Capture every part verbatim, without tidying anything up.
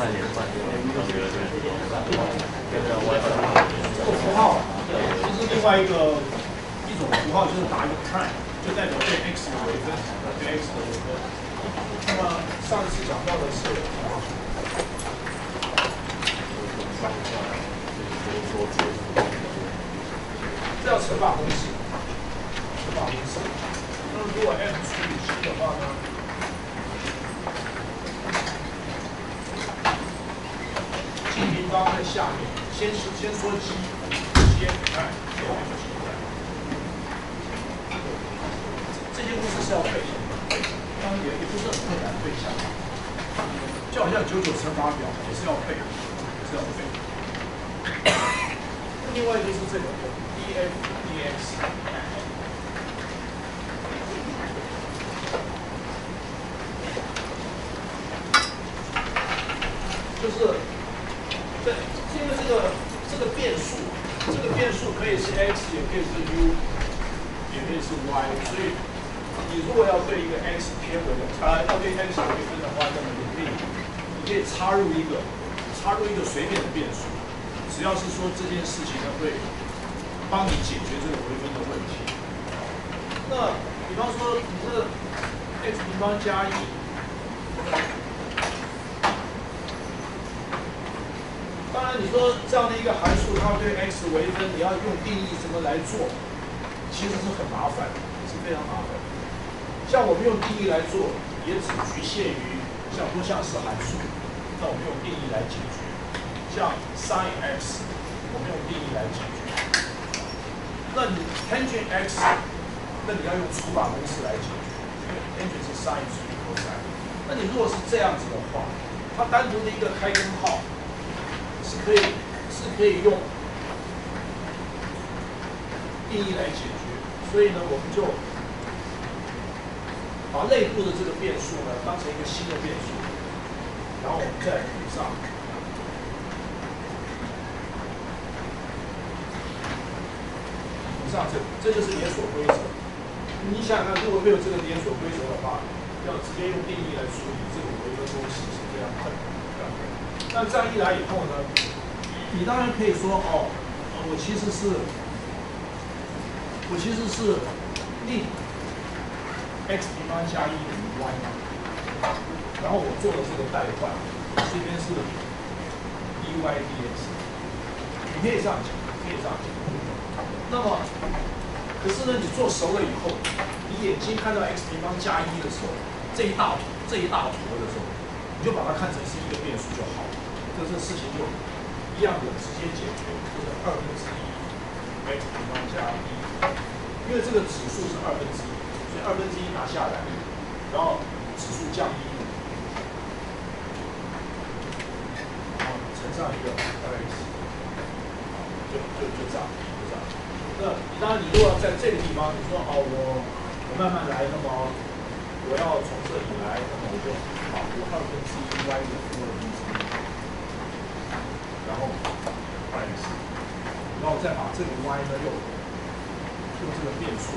半年半年，同学对，跟着 WiFi。 这个符号就是另外一个一种符号，就是打一个 prime， 就代表对 x 的微分，对 x 的微分。那么上次讲到的是，这叫乘法公式，乘法公式。那么如果 f 除以 g 的话呢？g 平方在下面，先是先说 g， g f 哎，先 f g 这些公式是要背的，当然也也不是很困难背下来，就好像九九乘法表也是要背，也是要背。另外就是这个 df dx。就是这，因为这个这个变数，这个变数可以是 x， 也可以是 u， 也可以是 y， 所以你如果要对一个 x 偏微的，啊，要对 x 微分的话，那么你可以，你可以插入一个，插入一个随便的变数，只要是说这件事情呢会帮你解决这个微分的问题。那比方说你这个 x 平方加一。当然，你说这样的一个函数，它对 x 微分，你要用定义怎么来做，其实是很麻烦的，是非常麻烦的。像我们用定义来做，也只局限于像多项式函数，那我们用定义来解决。像 sin x， 我们用定义来解决。那你 tangent x， 那你要用除法公式来解决，因为 tangent 是 sin 除以 cos。那你如果是这样子的话，它单独的一个开根号。是可以是可以用定义来解决，所以呢，我们就把内部的这个变数呢当成一个新的变数，然后我们再补上，补上这个，这就是连锁规则。你想想看，如果没有这个连锁规则的话，要直接用定义来处理这个微分公式是非常困难。那这样一来以后呢，你当然可以说哦，我其实是，我其实是令 x 平方加一等于 y， 然后我做了这个代换，这边是 dy dx， 你可以这样讲，可以这样讲。那么，可是呢，你做熟了以后，你眼睛看到 x 平方加一的时候，这一大这一大坨的时候，你就把它看成是一个变数就好了。这这事情就一样的直接解决，就是二分之一 x 平方加一，因为这个指数是二分之一，所以二分之一拿下来，然后指数降一，然后乘上一个二 x， 就就就这样，就这样。那你当然你如果在这个地方，你说哦我我慢慢来，那么我要从这里来，那么我就好，我二分之一 y 的负二分之一。然后 x， 然后再把这个 y 呢用用这个变数，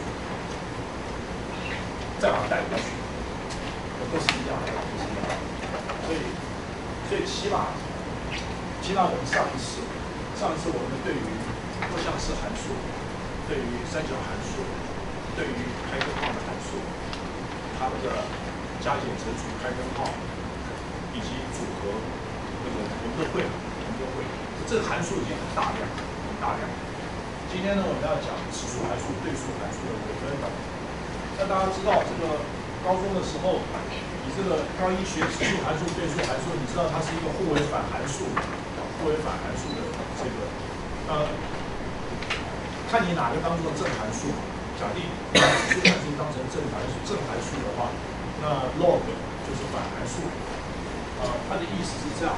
再把它带过去，都是一样的，都是一样的。所以，所以起码，起码我们上一次，上一次我们对于多项式函数，对于三角函数，对于开根号的函数，它们的加减乘除开根号，以及组合，那个我们都会了。这个函数已经很大量，很大量。今天呢，我们要讲指数函数、对数函数的微分。那大家知道，这个高中的时候，你这个高一学指数函数、对数函数，你知道它是一个互为反函数，互为反函数的这个，呃，看你哪个当做正函数。假定把指数函数当成正函数，正函数的话，那 log 就是反函数。呃，它的意思是这样。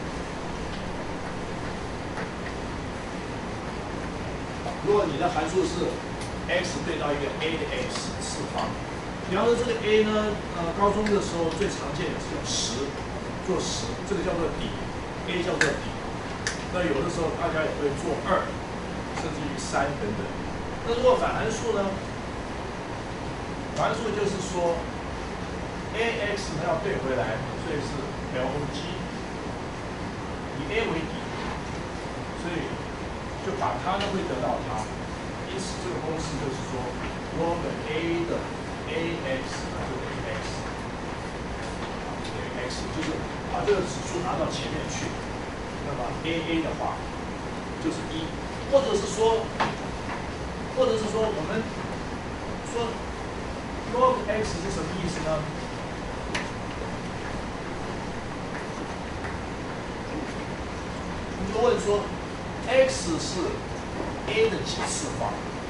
如果你的函数是 x 对到一个 a 的 x 次方，比方说这个 a 呢，呃，高中的时候最常见的是用十做十，这个叫做底 ，a 叫做底。那有的时候大家也会做二，甚至于三等等。那如果反函数呢？反函数就是说 ，ax 呢要对回来，所以是 log 以 a 为底，所以就把它呢会得到它。因此这个公式就是说 log a 的 ax 就等于 x， 等于 x， 就是把这个指数拿到前面去。那么 aa 的话就是一，或者是说，或者是说我们说 log x 是什么意思呢？你就问说 x 是 a 的几次方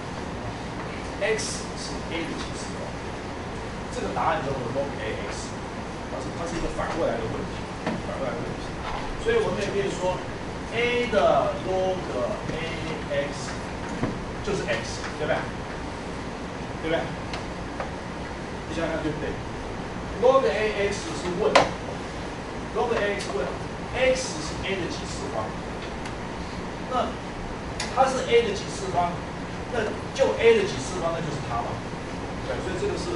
？x 是 a 的几次方？这个答案叫做 log ax， 它是它是一个反过来的问题，反过来的问题。所以我们也可以说 a 的 log ax 就是 x， 对不对？对不对？你想想对不对 ？log ax 是问 ，log ax 问 x 是 a 的几次方？那它是 a 的几次方？那就 a 的几次方，那就是它嘛。对，所以这个是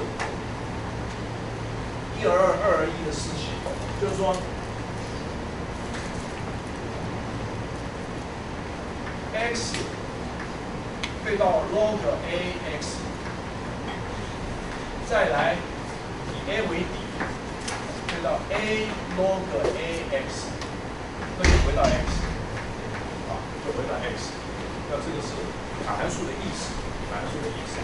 一而二，二而一的事情，就是说 x 对到 log ax， 再来以 a 为底，对到 a log ax， 那就回到 x， 啊，就回到 x。那这个是卡函数的意思，卡函数的意思。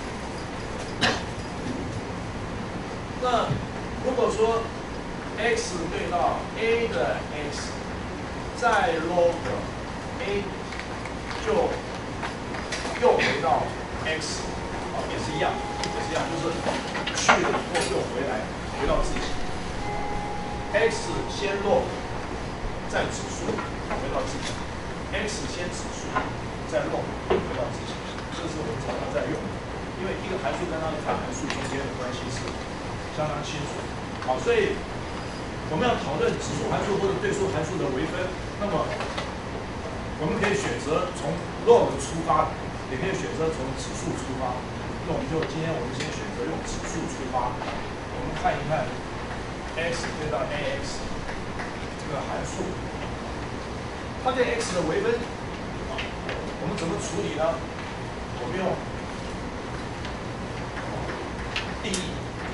那如果说 x 对到 a 的 x， 再 log a， 就又回到 x， 啊，也是一样，也是一样，就是去了以后又回来，回到自己。x 先 log， 再指数，回到自己。x 先指数，再 log， 回到自己。这是我们常常在用的，因为一个函数跟它的反函数中间的关系是相当清楚。好，所以我们要讨论指数函数或者对数函数的微分，那么我们可以选择从 log 出发，也可以选择从指数出发。那我们就今天我们先选择用指数出发，我们看一看 x 对到 ax 这个函数，它对 x 的微分，我们怎么处理呢？我们用定义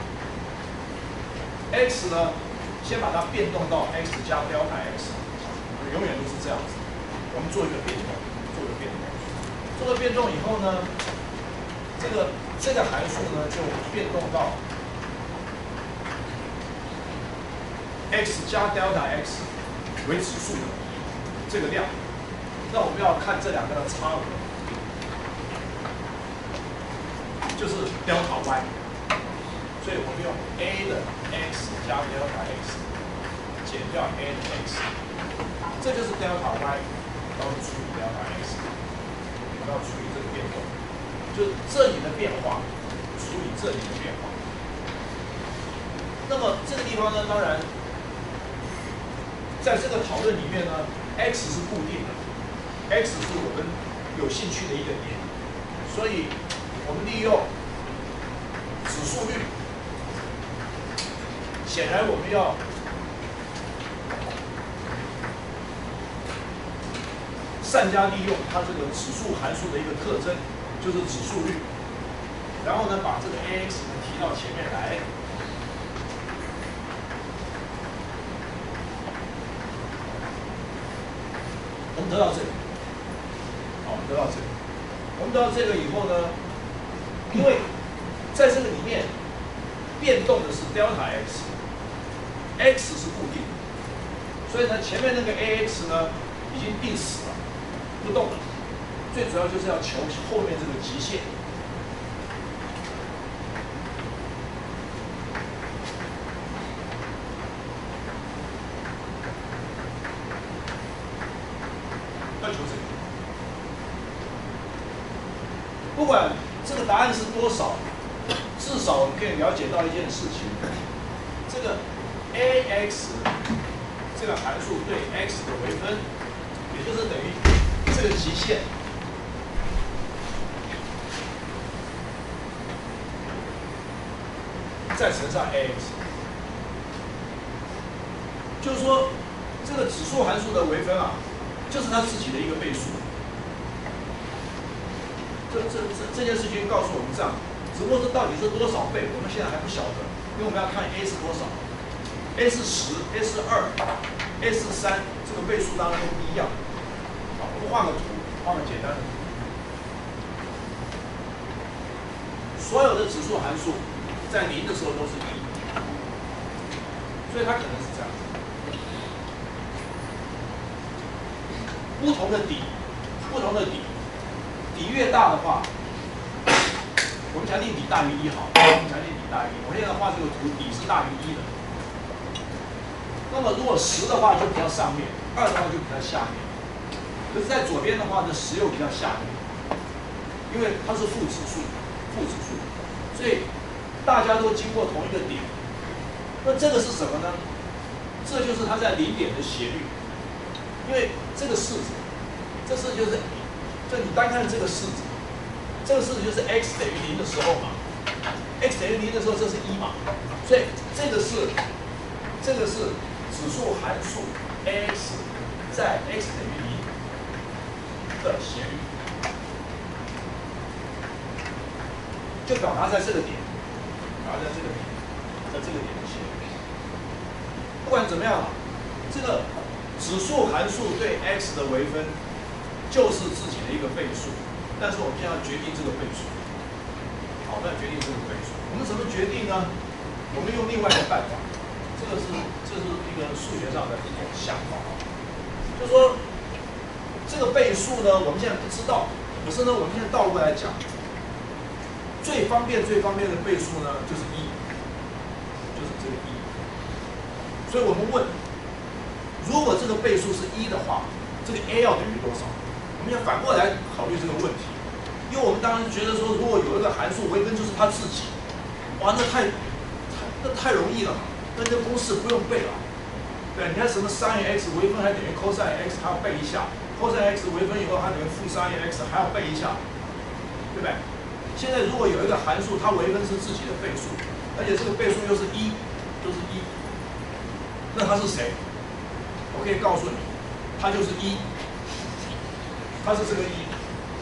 x 呢，先把它变动到 x 加 delta x， 永远都是这样子。我们做一个变动，做一个变动，做了变动以后呢，这个这个函数呢就变动到 x 加 delta x 为指数的这个量。那我们要看这两个的差额，就是 delta y。所以我们用 a 的 x 加 delta x 减掉 a 的 x， 这就是 delta y。然后除以 delta x， 然后除以这个变动，就是这里的变化除以这里的变化。那么这个地方呢，当然在这个讨论里面呢 ，x 是固定的 ，x 是我们有兴趣的一个点，所以我们利用指数率，显然我们要善加利用它这个指数函数的一个特征，就是指数率。然后呢，把这个 ax 呢提到前面来。我们得到这个，好，我们得到这个。我们得到这个以后呢，因为在这个里面变动的是 delta x，x 是固定的，所以呢，前面那个 ax 呢已经定死了。不动了，最主要就是要求后面这个极限。要求这个，不管这个答案是多少，至少我们可以了解到一件事情：这个 ax 这个函数对 x 的微分，也就是等于这个极限再乘上 ax， 就是说这个指数函数的微分啊，就是它自己的一个倍数。这这这这件事情告诉我们这样，只不过是到底是多少倍，我们现在还不晓得，因为我们要看 a 是多少 ，a 是十 ，a 是二 ，a 是三，这个倍数当然都不一样。好，我们画个图，画个简单的图。所有的指数函数在零的时候都是一，所以它可能是这样。不同的底，不同的底，底越大的话，我们假定底大于一好，我们假定底大于一。我现在画这个图，底是大于一的。那么如果十的话就比较上面，二的话就比较下面。可是，在左边的话呢，十又比较下面，因为它是负指数，负指数，所以大家都经过同一个点。那这个是什么呢？这就是它在零点的斜率。因为这个式子，这式子就是，就你单看这个式子，这个式子就是 x 等于零的时候嘛 ，x 等于零的时候这是一嘛，所以这个是，这个是指数函数 x 在 x 等于零的斜率，就表达在这个点，表达在这个点，在这个点的斜率。不管怎么样，这个。指数函数对 x 的微分就是自己的一个倍数，但是我们现在要决定这个倍数。好，我们要决定这个倍数，我们怎么决定呢？我们用另外一个办法，这个是这是一个数学上的一种想法，就是说这个倍数呢，我们现在不知道，可是呢，我们现在倒过来讲，最方便最方便的倍数呢，就是一，就是这个一。所以我们问。如果这个倍数是一的话，这个 a 要等于多少？我们要反过来考虑这个问题，因为我们当然觉得说，如果有一个函数微分就是它自己，哇，那太那太容易了，那这公式不用背了。对，你看什么 sin x 微分还等于 cos x 还要背一下 ，cos x 微分以后还等于负 sin x 还要背一下，对不对？现在如果有一个函数，它微分是自己的倍数，而且这个倍数又是一，就是一，那它是谁？我可以告诉你，它就是一，它是这个一，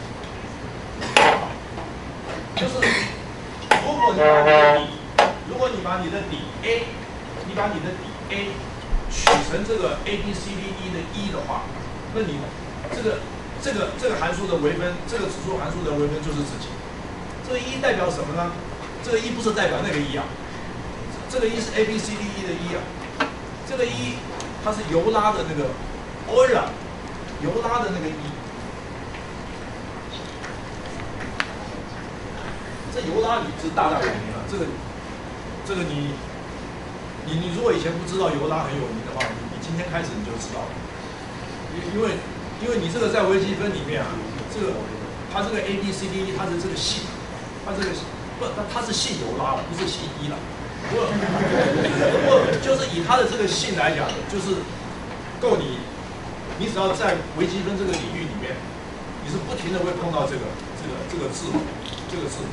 就是如果你把你的底，如果你把你的底 a， 你把你的底 a 取成这个 a b c d e 的一的话，那你这个这个这个函数的微分，这个指数函数的微分就是自己。这个一代表什么呢？这个一不是代表那个一啊，这个一是 a b c d e 的一啊，这个一。它是尤拉的那个 Euler， 尤拉的那个一，这尤拉里是大大有名了。这个，这个你，你你如果以前不知道尤拉很有名的话，你你今天开始你就知道了。因因为因为你这个在微积分里面啊，这个它这个 A B C D E 它的这个姓，它这个不它它是姓尤拉了，不是姓一了。不过，不过就是以它的这个性来讲，就是够你，你只要在微积分这个领域里面，你是不停的会碰到这个这个这个字母，这个字母。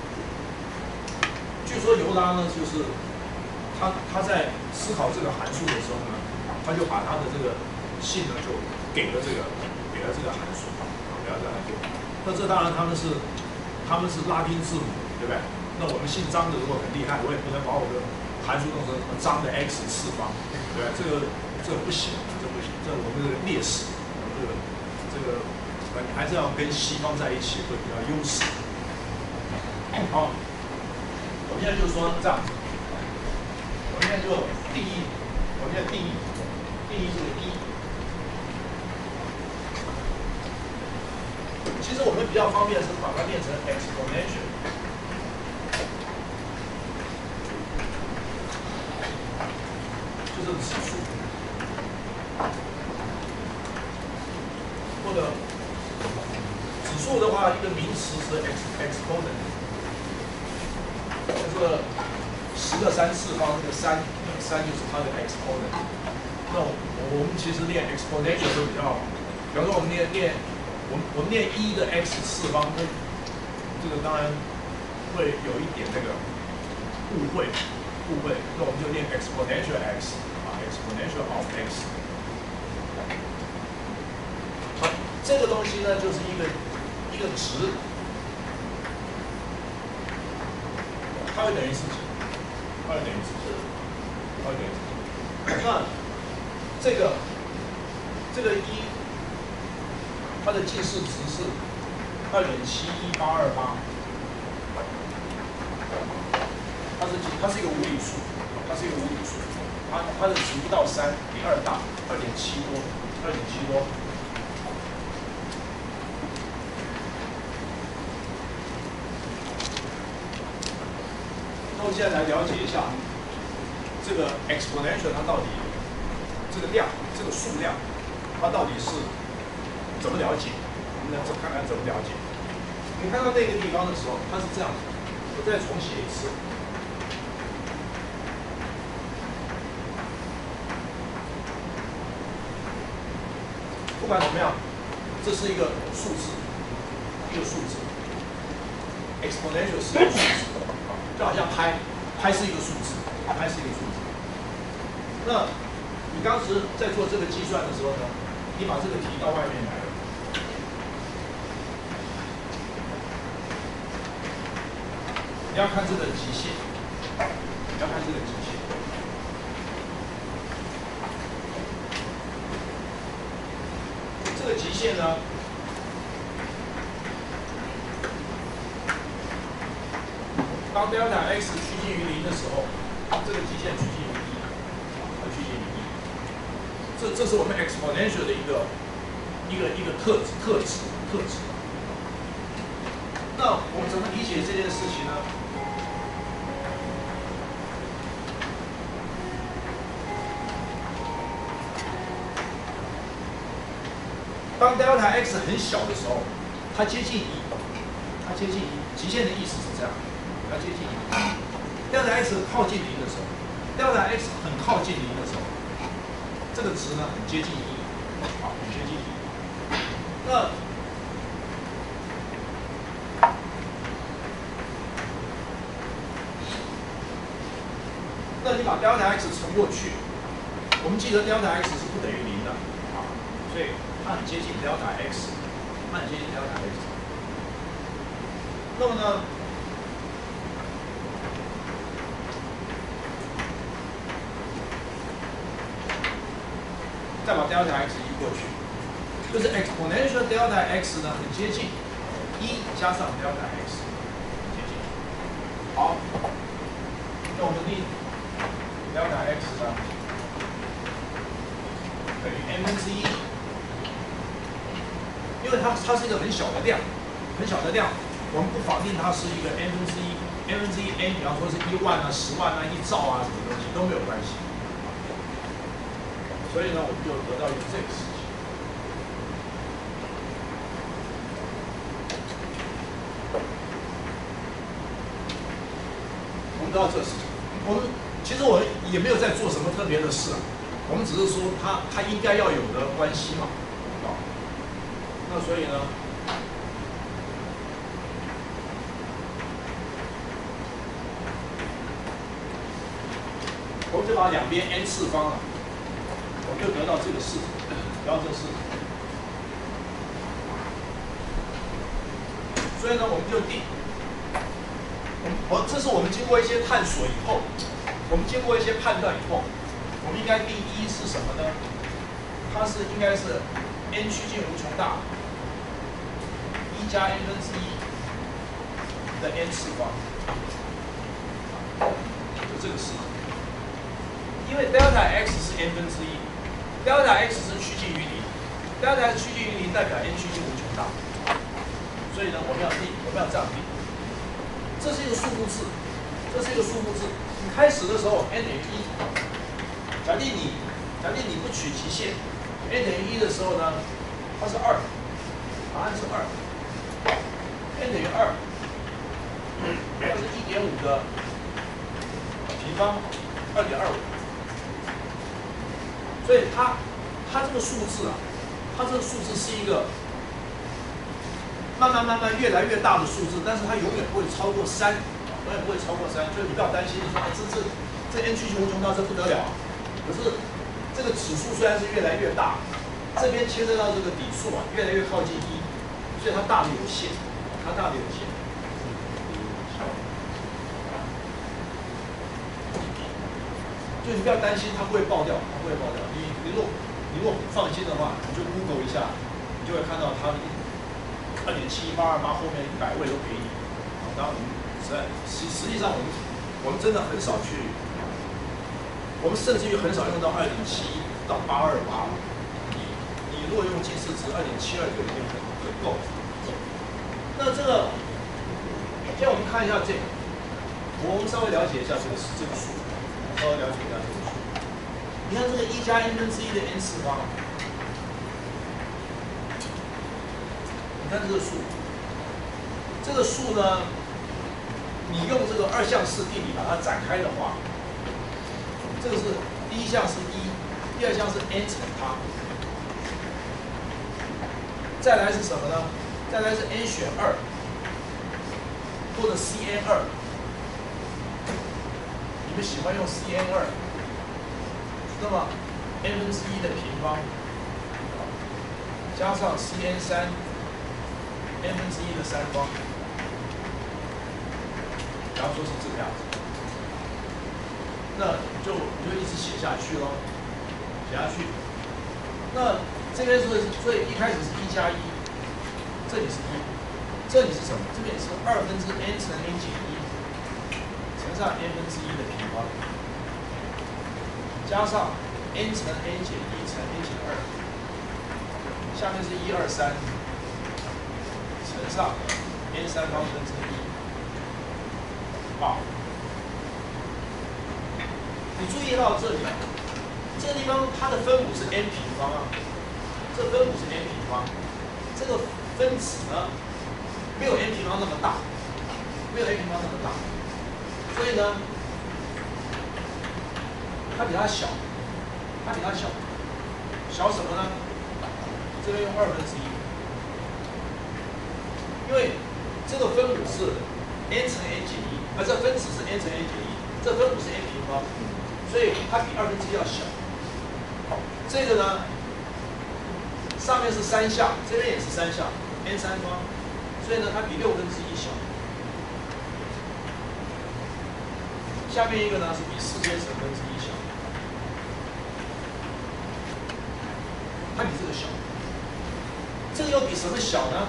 据说尤拉呢，就是他他在思考这个函数的时候呢，他就把他的这个性呢就给了这个给了这个函数，给了这个函数。那这当然他们是他们是拉丁字母，对不对？那我们姓张的如果很厉害，我也不能把我的函数弄成什么张的 x 次方，对吧？这个这个不行，这不行，这我们这个劣势，这个这个呃，你还是要跟西方在一起会比较优势。好，我们现在就说这样，我们现在就定义，我们现在定义定义这个一。其实我们比较方便是把它变成 exponential。这个指数，或者指数的话，一个名词是 ex exponent， 这个十个三次方，这个三三就是它的 exponent。那我我们其实练 exponential 会比较，比方说我们练练我们我们练一的 x 次方，这这个当然会有一点那个误会误会，那我们就练 exponential x。exponential of x， 这个东西呢就是一个一个值，它会等于自己，它会等于自己，它会等于自己。那这个这个一，它的近似值是二点七一八二八，它是它是一个无理数，它是一个无理数，它它的值不到三，比二大，二点七多，二点七多。那我们现在来了解一下这个 exponential 它到底这个量，这个数量，它到底是怎么了解？我们来看看怎么了解。你看到那个地方的时候，它是这样子，我再重写一次。不管怎么样，这是一个数字，一个数字 ，exponential 是一个数字，就好像拍，拍是一个数字，拍是一个数字。那你当时在做这个计算的时候呢，你把这个提到外面来了，你要看这个极限，你要看这个极限。这个极限呢，当 delta x 趋近于零的时候，这个极限趋近于一，它趋近于一。这这是我们 exponential 的一个一个一个特质特质特质。那我们怎么理解这件事情呢？当 delta x 很小的时候，它接近一，它接近一，极限的意思是这样，它接近一。delta x 靠近零的时候 ，delta x 很靠近零的时候，这个值呢很接近一，好，很接近一。那那你把 delta x 乘过去，我们记得 delta x 是不等于零的，啊，所以它很接近 delta x， 它很接近 delta x。那么呢，再把 delta x 移过去，就是 exponential delta x 呢很接近一加上 delta x， 很接近。好，那我们例 delta x 呢等于 n 分之一。因为它它是一个很小的量，很小的量，我们不否定它是一个 n 分之一 ，n 分之一 n， 比方说是一万啊、十万啊、一兆啊什么东西都没有关系。所以呢，我们就得到一个这个事情。我们得到这个事情，我们其实我们也没有在做什么特别的事啊，我们只是说它它应该要有的关系嘛，啊。那所以呢，我们就把两边 n 次方啊，我们就得到这个式子，得到这个式子。所以呢，我们就定，我这是我们经过一些探索以后，我们经过一些判断以后，我们应该定一是什么呢？它是应该是 n 趋近无穷大。一加 n 分之一的 n 次方，就这个式子。因为 delta x 是 n 分之一 ，delta x 是趋近于零 ，delta x 趋近于零代表 n 趋近无穷大，所以呢，我们要定，我们要这样定。这是一个数目字，这是一个数目字。你开始的时候 n 等于一，假定你假定你不取极限 ，n 等于一的时候呢，它是二，答案是二。n 等于二，它是一点五的平方，二点二五。所以它它这个数字啊，它这个数字是一个慢慢慢慢越来越大的数字，但是它永远不会超过三，永远不会超过三。所以你不要担心，你说哎这这这 n 趋近无穷大，这不得了啊。可是这个指数虽然是越来越大， 这边牵涉到这个底数啊，越来越靠近一，所以它大的有限，它大的有限。就你不要担心它不会爆掉，它不会爆掉。你你如果你如果放心的话，你就 Google 一下，你就会看到它二点七八二八后面一百位都给你。当然我们实在实实际上我们我们真的很少去，我们甚至于很少用到二点七到八二八。你你如果用近似值二点七二就已经很很够。那这个，现在我们看一下这个，我们稍微了解一下这个这个数。稍微了解一下这个数。你看这个一加 n 分之一的 n 次方，你看这个数，这个数呢，你用这个二项式定理把它展开的话，这个是第一项是一，第二项是 n 乘它，再来是什么呢？再来是 n 选二，或者 c n 二。你们喜欢用 c n 二，那么 n 分之一的平方加上 c n 三 n 分之一的三方，假如说是这个样子，那你就你就一直写下去咯，写下去。那这边是所以一开始是一加一，这里是一，这里是什么？这边是二分之 n 乘 n 减一。乘上 n 分之一的平方，加上 n 乘 n 减一乘 n 减二，下面是一二三，乘上 n 三方分之一，好，你注意到这里，这个地方它的分母是 n 平方啊，这分母是 n 平方，这个分子呢没有 n 平方那么大，没有 n 平方那么大。所以呢，它比它小，它比它小，小什么呢？这边用二分之一，因为这个分母是 n 乘 n 减一，而这分子是 n 乘 n 减一，这分母是 n 平方，所以它比二分之一要小。好，这个呢，上面是三项，这边也是三项 n 三方，所以呢，它比六分之一小。下面一个呢是比四阶乘分之一小，它比这个小。这个又比什么小呢？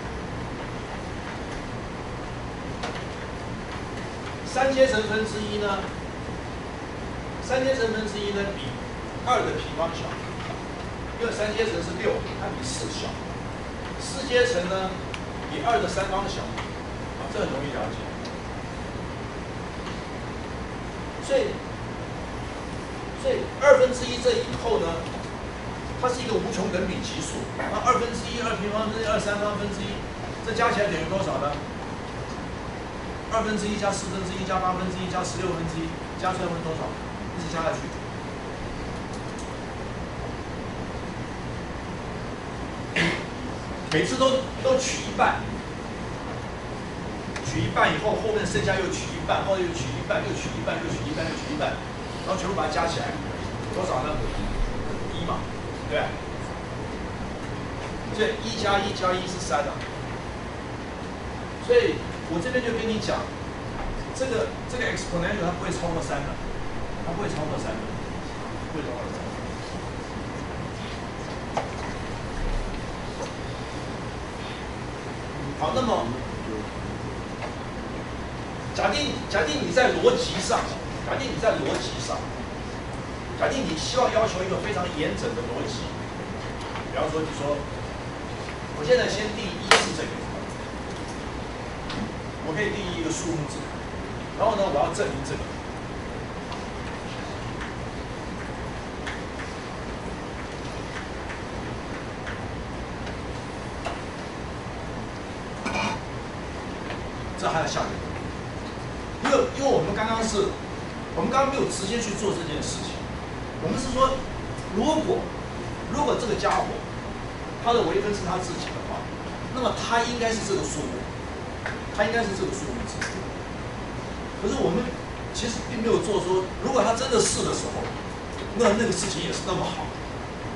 三阶乘分之一呢？三阶乘分之一呢比二的平方小，因为三阶乘是六，它比四小。四阶乘呢比二的三方小，啊，这很容易了解。所以，所以二分之一这以后呢，它是一个无穷等比级数。那二分之一、二平方分之一、二三方分之一，这加起来等于多少呢？二分之一加四分之一加八分之一加十六分之一，加出来会多少？一直加下去。每次都都取一半。取一半以后，后面剩下又取一半，后面又取一半，又取一半，又取一半，又取一半，然后全部把它加起来，多少呢？一嘛，对吧？所以一加一加一是三啊。所以我这边就跟你讲，这个这个 exponential 它不会超过三的，它不会超过三的，不会超过三。好，那么。假定假定你在逻辑上，假定你在逻辑上，假定你希望要求一个非常严整的逻辑，比方说你说，我现在先定义是这个，我可以定义一个数目字，然后呢，我要证明这个。这还要下一个。因为因为我们刚刚是，我们刚刚没有直接去做这件事情，我们是说，如果如果这个家伙它的微分是他自己的话，那么它应该是这个数目，它应该是这个数目字。可是我们其实并没有做说，如果它真的是的时候，那那个事情也是那么好，对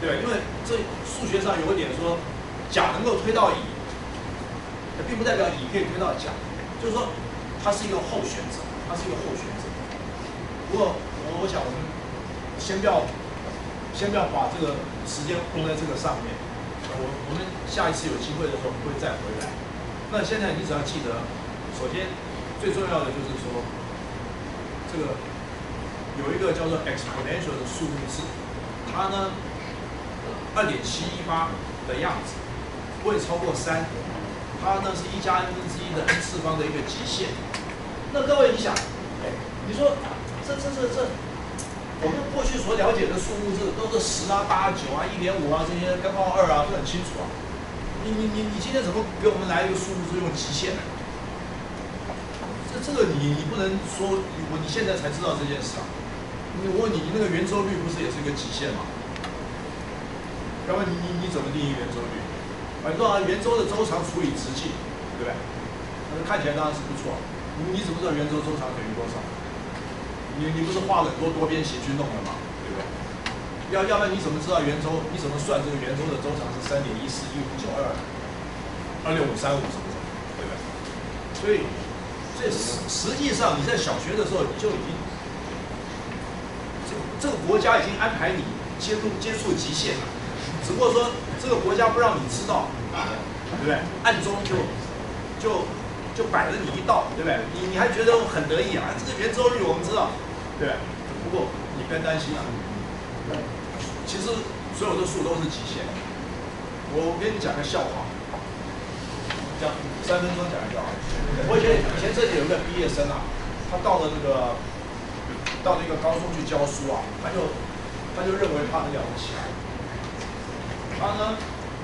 对吧？因为这数学上有一点说，甲能够推到乙，并不代表乙可以推到甲，就是说它是一个候选者，它是一个候选者。不过我我想我们先不要先不要把这个时间用在这个上面，我我们下一次有机会的时候我们会再回来。那现在你只要记得，首先最重要的就是说，这个有一个叫做 exponential 的数目字，它呢二点七一八的样子，不会超过三。它呢是一加 n 分之一的 n 次方的一个极限。那各位你想，哎，你说这这这这，我们过去所了解的数目字都是十啊、八啊、九啊、一点五啊这些根号二啊，都很清楚啊。你你你你今天怎么给我们来一个数目字用极限呢？这这个你你不能说我你现在才知道这件事啊。我问你，那个圆周率不是也是一个极限吗？要不然你你你怎么定义圆周率？啊，你说啊，圆周的周长除以直径，对不对？那看起来当然是不错。你你怎么知道圆周周长等于多少？你你不是画了很多多边形去弄的吗？对不对？要要不然你怎么知道圆周？你怎么算这个圆周的周长是三点一四一五九二二六五三五什么什么？对不对？所以这实实际上你在小学的时候你就已经，这这个国家已经安排你接触接触极限了。只不过说这个国家不让你知道，对不对？暗中就就就摆了你一道，对不对？你你还觉得很得意啊？这个圆周率我们知道，对不对？不过你不要担心啊，其实所有的数都是极限。我我跟你讲个笑话，讲三分钟讲个笑话。我以前以前这里有个毕业生啊，他到了那个到那个高中去教书啊，他就他就认为他很了不起啊。他呢，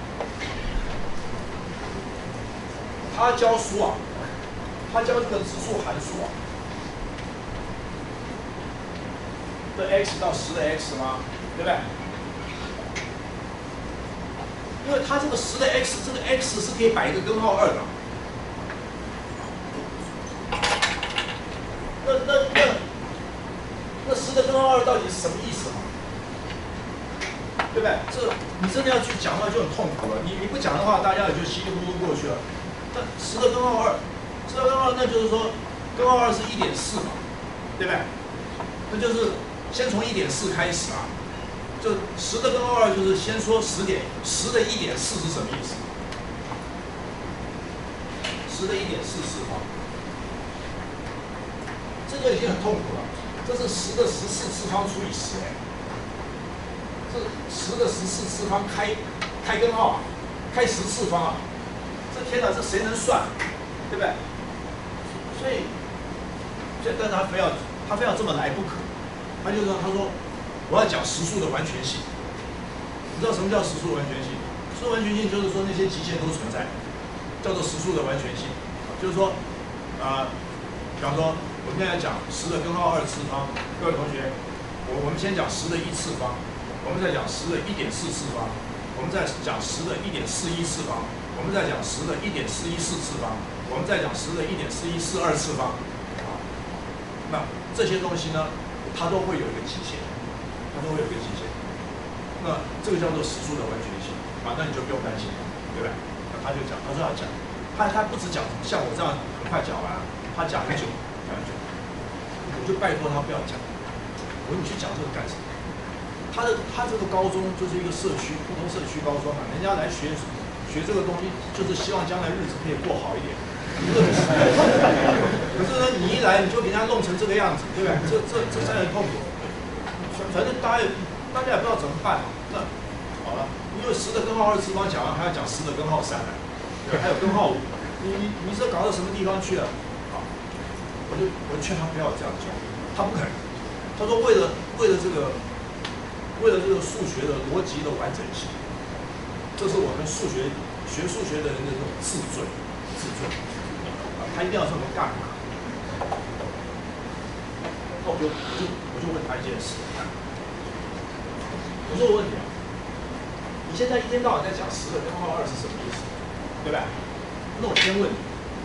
他教书啊，他教这个指数函数啊，的 x 到十的 x 吗？对不对？因为他这个十的 x， 这个 x 是可以摆一个根号二的。那那那那十的根号二到底是什么意思嘛？对不对？这你真的要去讲的话就很痛苦了。你你不讲的话，大家也就稀里糊涂过去了。那十的根号二，十的根号二，那就是说根号二是一点四嘛，对不对？那就是先从一点四开始啊。就十的根号二就是先说十点十的一点四是什么意思？十的一点四次方，这个已经很痛苦了。这是十的十四次方除以十哎。这十的十四次方开开根号啊，开十次方啊，这天哪，这谁能算？对不对？所以，所以但是他非要他非要这么来不可，他就说他说我要讲实数的完全性。你知道什么叫实数完全性？实数完全性就是说那些极限都存在，叫做实数的完全性。就是说，啊、呃，比方说我们现在讲十的根号二次方，各位同学，我我们先讲十的一次方。我们在讲十的一点四次方，我们在讲十的一点四一次方，我们在讲十的一点四一四次方，我们在讲十的一点四一四二次方，啊，那这些东西呢，它都会有一个极限，它都会有一个极限。那这个叫做实数的完全性啊，那你就不用担心，对不对？那他就讲，他说要讲，他他不止讲像我这样很快讲完，他讲很久，讲很久，我就拜托他不要讲，我说你去讲这个干什么？他的他这个高中就是一个社区，普通社区高中嘛，人家来学学这个东西，就是希望将来日子可以过好一点。可是呢，你一来你就给人家弄成这个样子，对不对？这这这才很痛苦。反正大家也大家也不知道怎么办。那好了，因为十的根号二次方讲完，还要讲十的根号三来，对，还有根号五。你你你这搞到什么地方去了？啊，我就我就劝他不要这样教，他不肯。他说为了为了这个。为了这个数学的逻辑的完整性，这是我们数学学数学的人的这种自尊，自尊啊，他一定要这么干嘛？那我就我就我就问他一件事，我说我问你啊，你现在一天到晚在讲十的根号二是什么意思，对吧？那我先问你，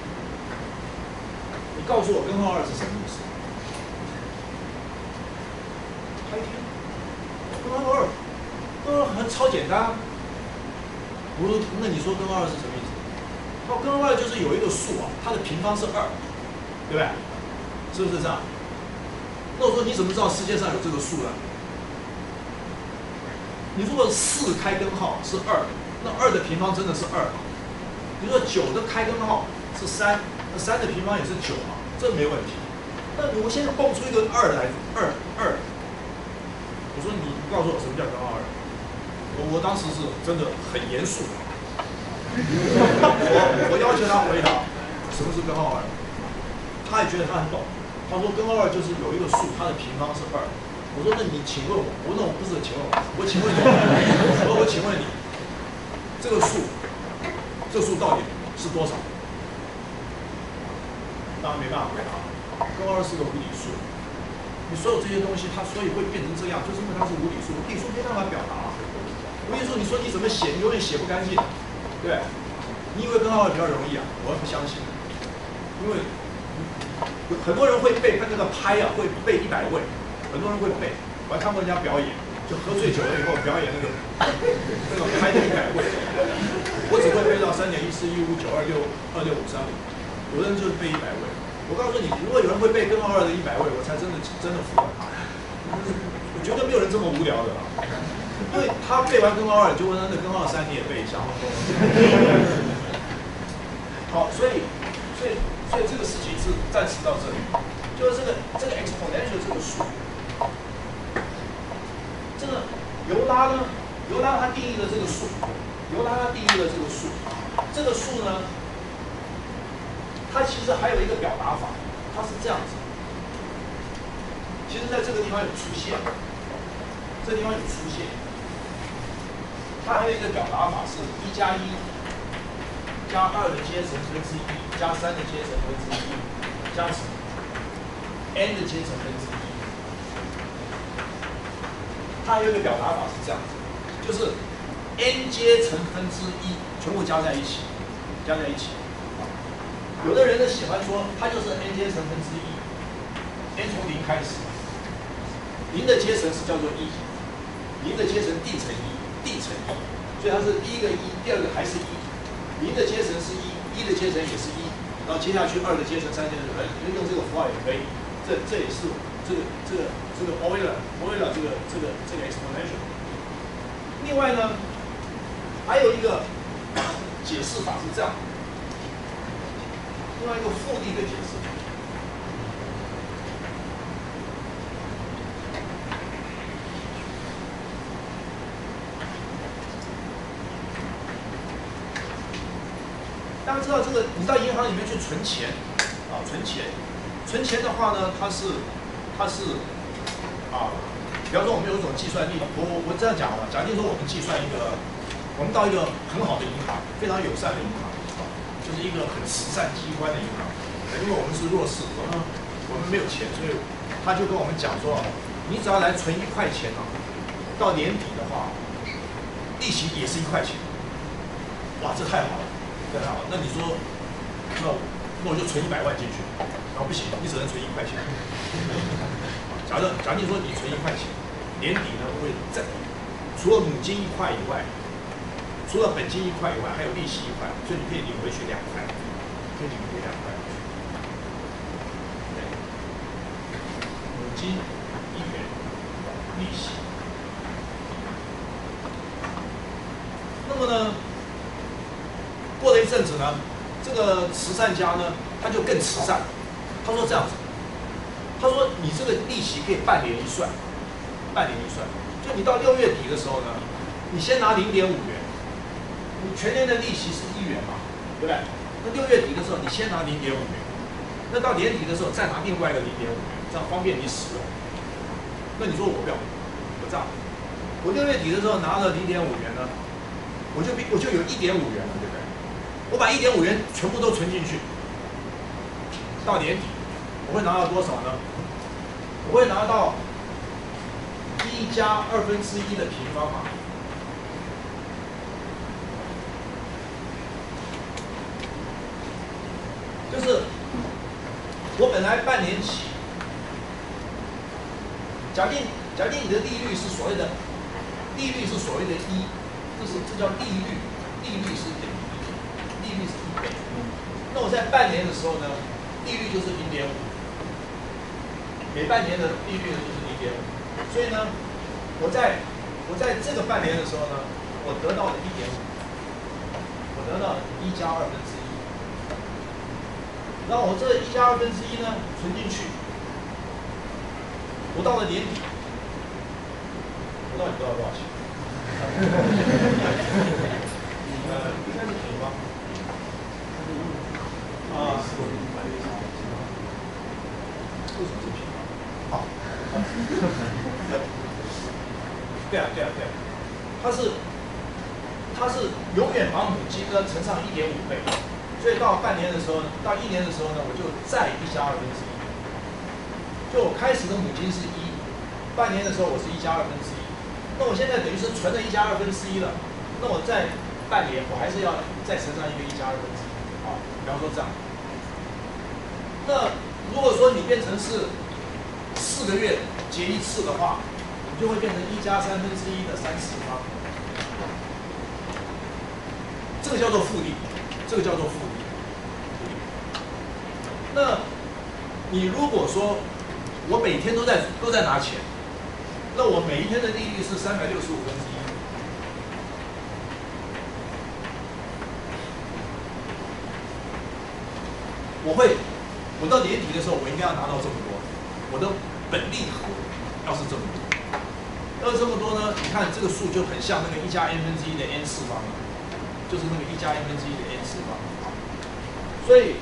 你告诉我根号二是什么意思？他一听。根号二，根号很那超简单。我说，那你说根号二是什么意思？那根号二就是有一个数啊，它的平方是二，对不对？是不是这样？那我说你怎么知道世界上有这个数呢？你如果四开根号是二，那二的平方真的是二。比如说九的开根号是三，那三的平方也是九嘛，这没问题。那我现在蹦出一个二来，二二。我说你告诉我什么叫根号二？我我当时是真的很严肃，我我要求他回答什么是根号二，他也觉得他很懂。他说根号二就是有一个数，它的平方是二。我说那你请问我，我那我不是请问我，我请问你，我我请问你，这个数，这个数到底是多少？当然没办法回答，根号二是个无理数。你所有这些东西，它所以会变成这样，就是因为它是无理数，无理数没办法表达。无理数，你说你怎么写，你永远写不干净，对？你以为根号二比较容易啊？我不相信，因为很多人会背那个拍啊，会背一百位，很多人会背。我还看过人家表演，就喝醉酒了以后表演那个那个拍的一百位，我只会背到三点一四一五九二六二六五三五，有的人就是背一百位。我告诉你，如果有人会背根号二的一百位，我才真的真的服了他。我绝对没有人这么无聊的啦，因为他背完根号二，就问他那根号三你也背一下。好，所以所以所以这个事情是暂时到这里，就是这个这个 exponential 这个数，这个尤拉呢，尤拉他定义的这个数，尤拉他定义的这个数，这个数呢。它其实还有一个表达法，它是这样子。其实在这个地方有出现，这个地方有出现。它还有一个表达法是一加一加二的阶乘分之一加三的阶乘分之一加什么 n 的阶乘分之一。它还有一个表达法是这样子，就是 n 阶乘分之一全部加在一起，加在一起。有的人呢喜欢说，它就是 n 阶乘分之一 ，n 从零开始，零的阶乘是叫做一，零的阶乘 d 乘一 ，d 乘一，所以它是第一个一，第二个还是一，零的阶乘是一，一的阶乘也是一，然后接下去二的阶乘、三阶乘，哎，用这个符号也可以，这这也是这个这个这个 Euler Euler 这个这个这个 exponential。另外呢，还有一个解释法是这样。另外一个复利的解释，大家知道这个，你到银行里面去存钱，啊，存钱，存钱的话呢，它是，它是，啊，比方说我们有一种计算力，我我我这样讲啊，假定说我们计算一个，我们到一个很好的银行，非常友善的银行。就是一个很慈善机关的银行，因为我们是弱势，我们我们没有钱，所以他就跟我们讲说，你只要来存一块钱啊，到年底的话，利息也是一块钱。哇，这太好了，这太好了。那你说，那我那我就存一百万进去，然后不行，你只能存一块钱。假设假定说你存一块钱，年底呢会再除了母金一块以外。除了本金一块以外，还有利息一块，所以你可以领回去两块，可以领回两块。对，母金一元，利息。那么呢，过了一阵子呢，这个慈善家呢，他就更慈善，他说这样子，他说你这个利息可以半年一算，半年一算，就你到六月底的时候呢，你先拿零点五元。你全年的利息是一元嘛，对不对？那六月底的时候，你先拿零点五元，那到年底的时候再拿另外一个零点五元，这样方便你使用。那你说我不要，我这样，我六月底的时候拿了零点五元呢，我就比我就有一点五元了，对不对？我把一点五元全部都存进去，到年底我会拿到多少呢？我会拿到一加二分之一的平方嘛。就是我本来半年期，假定假定你的利率是所谓的利率是所谓的一，这是这叫利率，利率是等于一，利率是一倍。那我在半年的时候呢，利率就是零点五，每半年的利率呢就是零点五，所以呢，我在我在这个半年的时候呢，我得到了一点五，我得到了一加二分之一，然后我这一加二分之一呢存进去，我到了年底，我到底得到多少钱？呃，应该是平方。啊，是。为什么是平方？好。对啊，对啊，对啊，它是它是永远把母金呢乘上一点五倍，所以到半年的时候，到一年的时候呢，我就再一加二分之一。就我开始的母金是一，半年的时候我是一加二分之一，那我现在等于是存了一加二分之一了，那我在半年我还是要再乘上一个一加二分之一，好，比方说这样。那如果说你变成是四个月结一次的话，你就会变成一加三分之一的三次方，这个叫做复利，这个叫做复利。那你如果说我每天都在都在拿钱，那我每一天的利率是三百六十五分之一。我会，我到年底的时候，我应该要拿到这么多，我的本利和要是这么多，要是这么多呢？你看这个数就很像那个一加 n 分之一的 n 次方，就是那个一加 n 分之一的 n 次方。所以。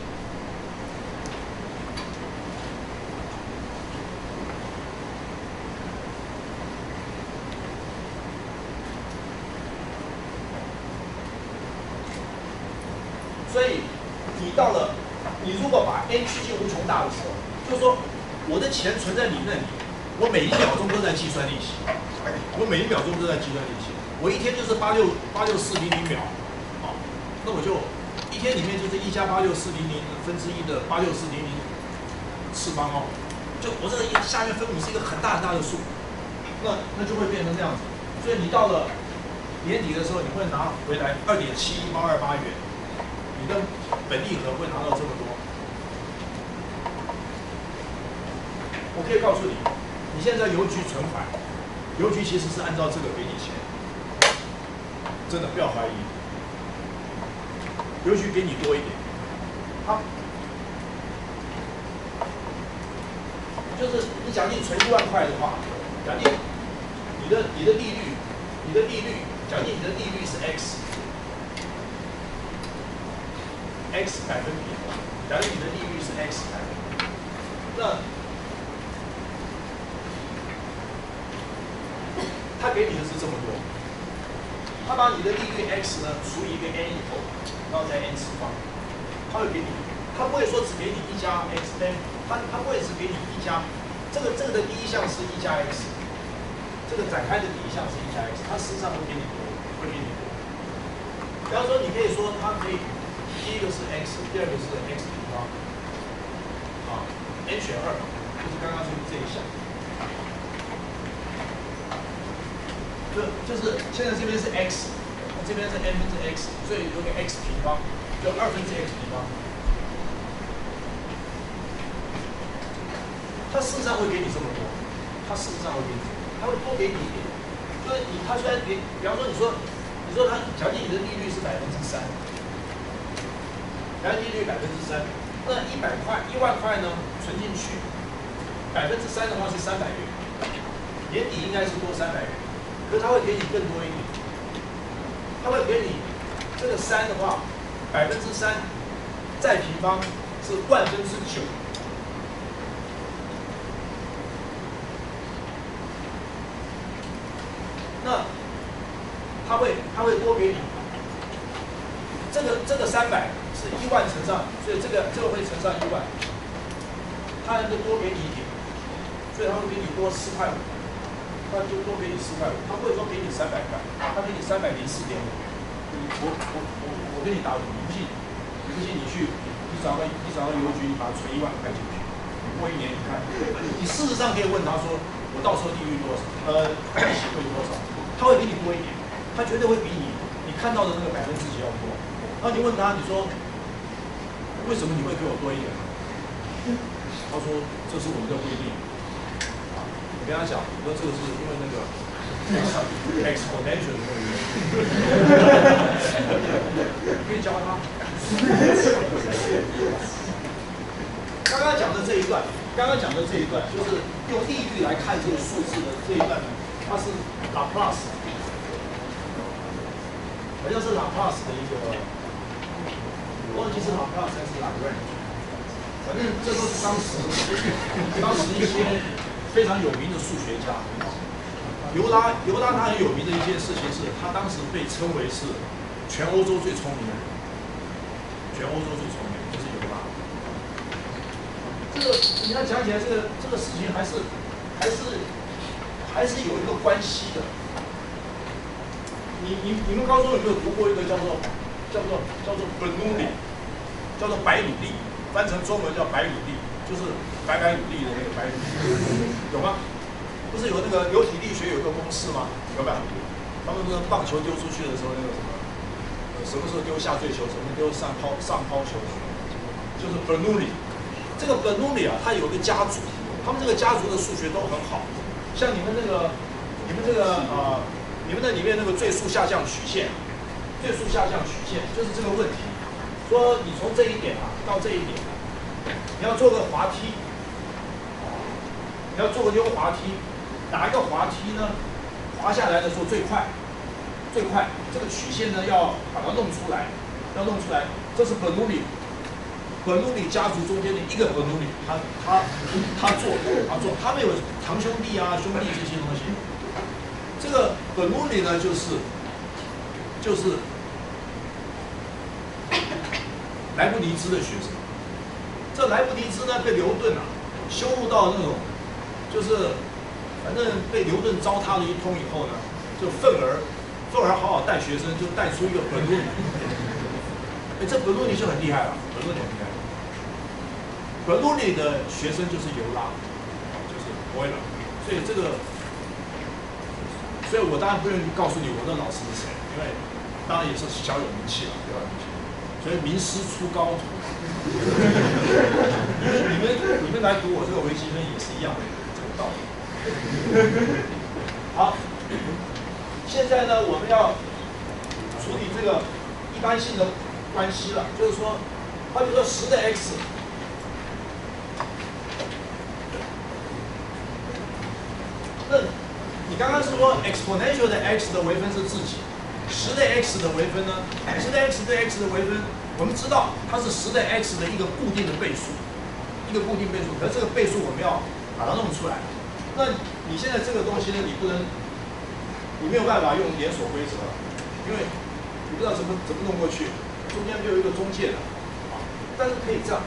所以你到了，你如果把 n 趋近无穷大的时候，就是说我的钱存在你那里，我每一秒钟都在计算利息，我每一秒钟都在计算利息，我一天就是八六八六四零零秒，好，那我就一天里面就是一加八六四零零分之一的八六四零零次方哦，就我这个下面分母是一个很大很大的数，那那就会变成这样子，所以你到了年底的时候，你会拿回来二点七一八二八元。你的本利和会拿到这么多，我可以告诉你，你现在邮局存款，邮局其实是按照这个给你钱，真的不要怀疑，邮局给你多一点，好，就是你假定你存一万块的话，假定你的你的利率，你的利率，假定你的利率是 x。x 百分比，假如你的利率是 x 百分比，那他给你的是这么多，他把你的利率 x 呢除以一个 n 以后，然后再 n 次方，他会给你，他不会说只给你一加 x n， 他他不会只给你一加，这个这个的第一项是一加 x， 这个展开的第一项是一加 x， 它实际上会给你多，会给你多。比方说，你可以说它可以。第一个是 x， 第二个是 x 平方，啊 ，n 选二，就是刚刚说的这一项，就就是现在这边是 x， 这边是 n 分之 x， 所以有个 x 平方，就二分之 x 平方，它事实上会给你这么多，它事实上会给你，它会多给你一点，就是你它虽然给，比方说你说你说它，假定你的利率是百分之三。然后利率百分之三，那一百块一万块呢存进去，百分之三的话是三百元，年底应该是多三百元，可是它会给你更多一点，它会给你这个三的话，百分之三再平方是万分之九，那它会它会多给你这个这个三百。是一万乘上，所以这个这个会乘上一万，它能够多给你一点，所以它会给你多四块五，它就多给你四块五，它不会说给你三百块，它给你三百零四点五元。我我我我跟你打赌，你不信，你不信你去，你找个你找个邮局，你把它存一万块进去，你过一年你看，你事实上可以问他说，我到时候利率多少，呃，利息会多少？他它会比你多一点，它绝对会比你你看到的那个百分之几要多。然后你问他，你说为什么你会给我多一点？他说这是我们的规定。啊，你跟他讲，你说这个是因为那个 exponential 的那个原因，可以教他。刚刚讲的这一段，刚刚讲的这一段，就是用利率来看这个数字的这一段呢，它是 Laplace， 好像是 Laplace 的一个，我忘记是 Laplace 还是 Lagrange， 反正这都是当时当时一些非常有名的数学家。尤拉尤拉他很有名的一件事情是，他当时被称为是全欧洲最聪明的人，全欧洲最聪明就是尤拉。这个你要讲起来，这个这个事情还是还是还是有一个关系的。你你你们高中有没有读过一个叫做叫做叫做本努里，叫做白努力，翻成中文叫白努力，就是白白努力的那个白努力，有吗？不是有那个流体力学有一个公式吗？有没有？他们那个棒球丢出去的时候，那个什么，呃，什么时候丢下坠球，什么丢上抛上抛球，就是本努里。这个本努里啊，它有一个家族，他们这个家族的数学都很好。像你们那个，你们这个呃，你们那里面那个最速下降曲线，最速下降曲线就是这个问题。说你从这一点啊到这一点，你要做个滑梯，你要做个溜滑梯。哪一个滑梯呢？滑下来的时候最快，最快。这个曲线呢，要把它弄出来，要弄出来。这是本努里，本努里家族中间的一个本努里，他他他做，他做，他们有堂兄弟啊、兄弟这些东西。这个本努里呢，就是就是莱布尼兹的学生。这莱布尼兹呢，被牛顿啊羞辱到那种，就是。反正被牛顿糟蹋了一通以后呢，就愤而愤而好好带学生，就带出一个本努里。哎，这本努里就很厉害了，本努里很厉害。本努里的学生就是尤拉，就是欧拉。所以这个，所以我当然不愿意告诉你我的老师是谁，因为当然也是小有名气了，小有名气。所以名师出高徒。你们你们来读我这个微积分也是一样的这个道理。好，现在呢，我们要处理这个一般性的关系了，就是说，好比说十的 x， 那你刚刚是说 exponential 的 x 的微分是自己，十的 x 的微分呢？十的 x 对 x 的微分，我们知道它是十的 x 的一个固定的倍数，一个固定倍数，可是这个倍数我们要把它弄出来。那你现在这个东西呢，你不能，你没有办法用连锁规则，因为你不知道怎么怎么弄过去，中间没有一个中介的，啊，但是可以这样。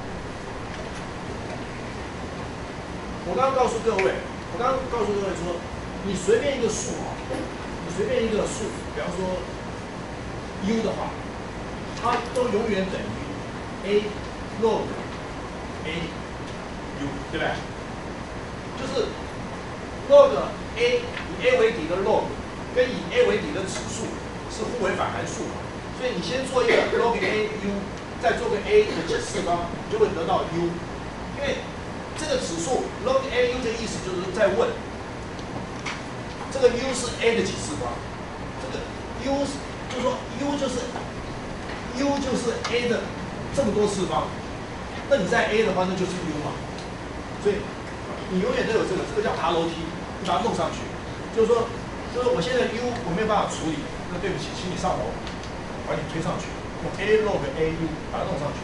我刚刚告诉各位，我刚刚告诉各位说，你随便一个数啊，你随便一个数，比方说 u 的话，它都永远等于 a log a u， 对不对？就是 log a 以 a 为底的 log 跟以 a 为底的指数是互为反函数嘛，所以你先做一个 log a u， 再做个 a 的几次方，你就会得到 u。因为这个指数 log a u 的意思就是在问这个 u 是 a 的几次方，这个 u 就是说 u 就是 u 就是 a 的这么多次方，那你在 a 的话，那就是 u 嘛，所以。你永远都有这个，这个叫爬楼梯，你把它弄上去。就是说，就是我现在 u 我没有办法处理，那对不起，请你上楼，把你推上去，用 a log a u 把它弄上去。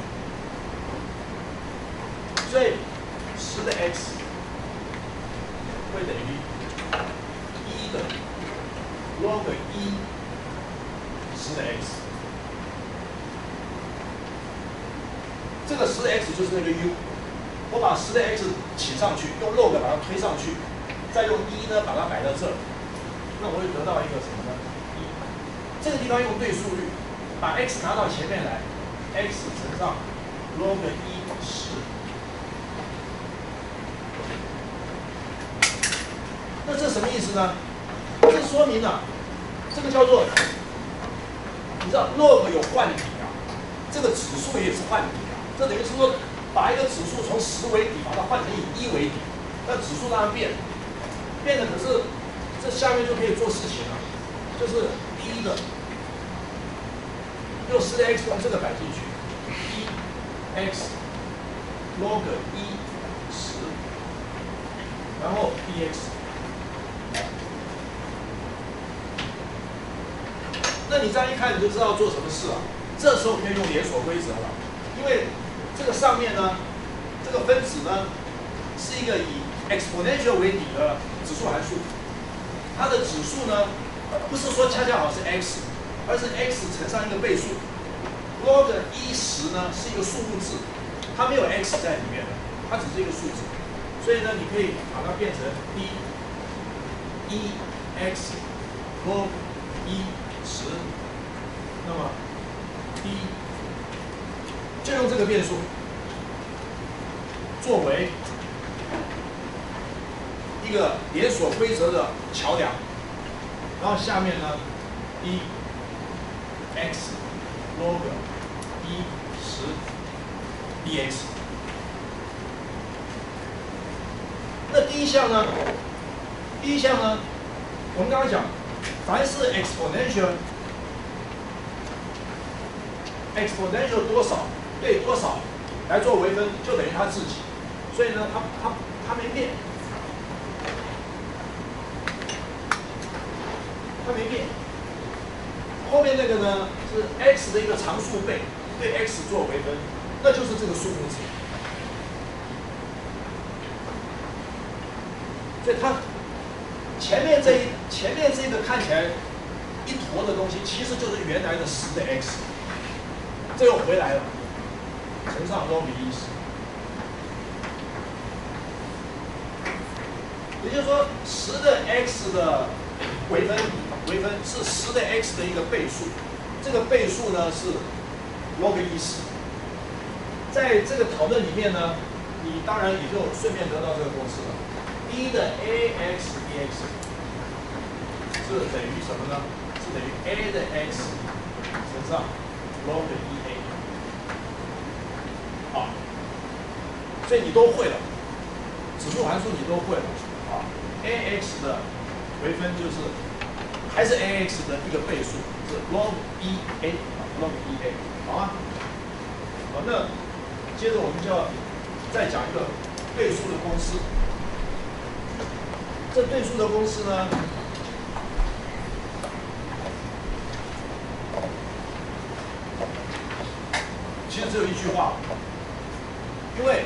所以十的 x 会等于一的 log 一十的 x， 这个十的 x 就是那个 u。我把十的 x 请上去，用 log 把它推上去，再用一呢把它摆到这，那我会得到一个什么呢？一。这个地方用对数律，把 x 拿到前面来 ，x 乘上 log 一十。那这什么意思呢？这是说明了、啊、这个叫做，你知道 log 有换底啊，这个指数也是换底啊，这等于是说把一个指数从十为底，把它换成以一为底，那指数让它变，变了可是这下面就可以做事情了，就是第一个用十的 x 从这个摆进去，一 x log 一十，然后 dx。那你这样一看你就知道做什么事了。这时候可以用连锁规则了，因为这个上面呢，这个分子呢是一个以 exponential 为底的指数函数，它的指数呢不是说恰恰好是 x， 而是 x 乘上一个倍数。log 一十呢是一个数目字，它没有 x 在里面的，它只是一个数字，所以呢你可以把它变成 d 一 x log 一十，那么 d 就用这个变数作为一个连锁规则的桥梁，然后下面呢 d x log 一十 dx。那第一项呢？第一项呢，我们刚刚讲，凡是 exponential exponential 多少对多少来做微分，就等于它自己，所以呢，它它它没变，它没变。后面那个呢是 x 的一个常数倍，对 x 做微分，那就是这个数目字。所以它前面这一前面这个看起来一坨的东西，其实就是原来的十的 x， 这又回来了，乘上 log 一十，也就是说十的 x 的微分微分是十的 x 的一个倍数，这个倍数呢是 log 一十。在这个讨论里面呢，你当然也就顺便得到这个公式了。一的 ax dx 是等于什么呢？是等于 a 的 x 乘上 log 一 a。好，所以你都会了，指数函数你都会了。啊 ，ax 的微分就是还是 ax 的一个倍数，是 log 一 a 啊 ，log 一 a， 好吗？好，那接着我们就要再讲一个对数的公式。这对数的公式呢，其实只有一句话，因为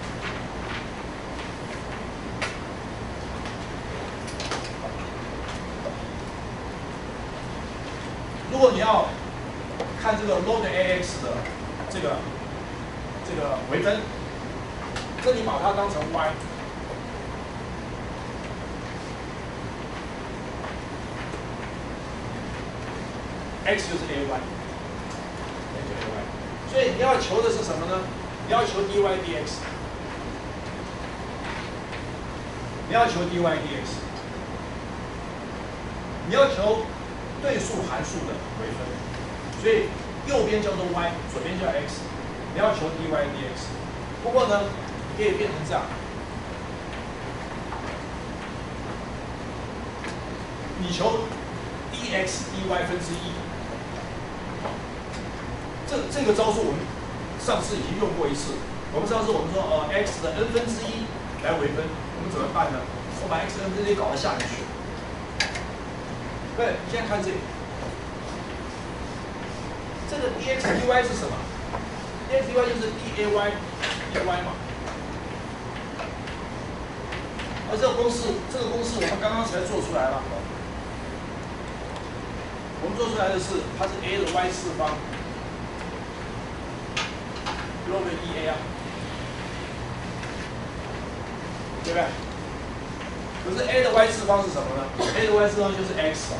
如果你要看这个 log ax 的这个这个微分，这你把它当成 y。x 就是 a y， x 就是 a y， 所以你要求的是什么呢？你要求 dy dx， 你要求 dy dx， 你要求对数函数的微分，所以右边叫做 y， 左边叫 x， 你要求 dy dx。不过呢，你可以变成这样，你求 dx dy 分之一。这这个招数我们上次已经用过一次。我们上次我们说呃 x 的 n 分之一来微分，我们怎么办呢？我把 x n 分之一搞到下面去。对，现在看这个，这个 dx dy 是什么 ？dx dy 就是 day dy 嘛。而这个公式，这个公式我们刚刚才做出来了。我们做出来的是它是 a 的 y 次方。log 一 a 啊，对不对？可是 a 的 y 次方是什么呢 ？a 的 y 次方就是 x 啊。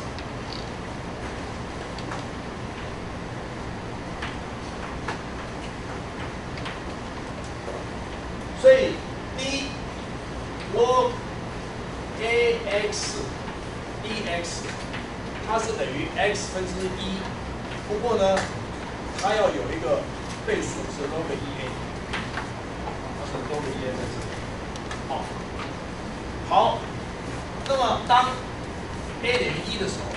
所以 d log ax dx 于 x 分之一，不过呢，它要有一个倍数是 log 一 a， 它是 log 一 a 在这里。好，好，那么当 a 等于一的时候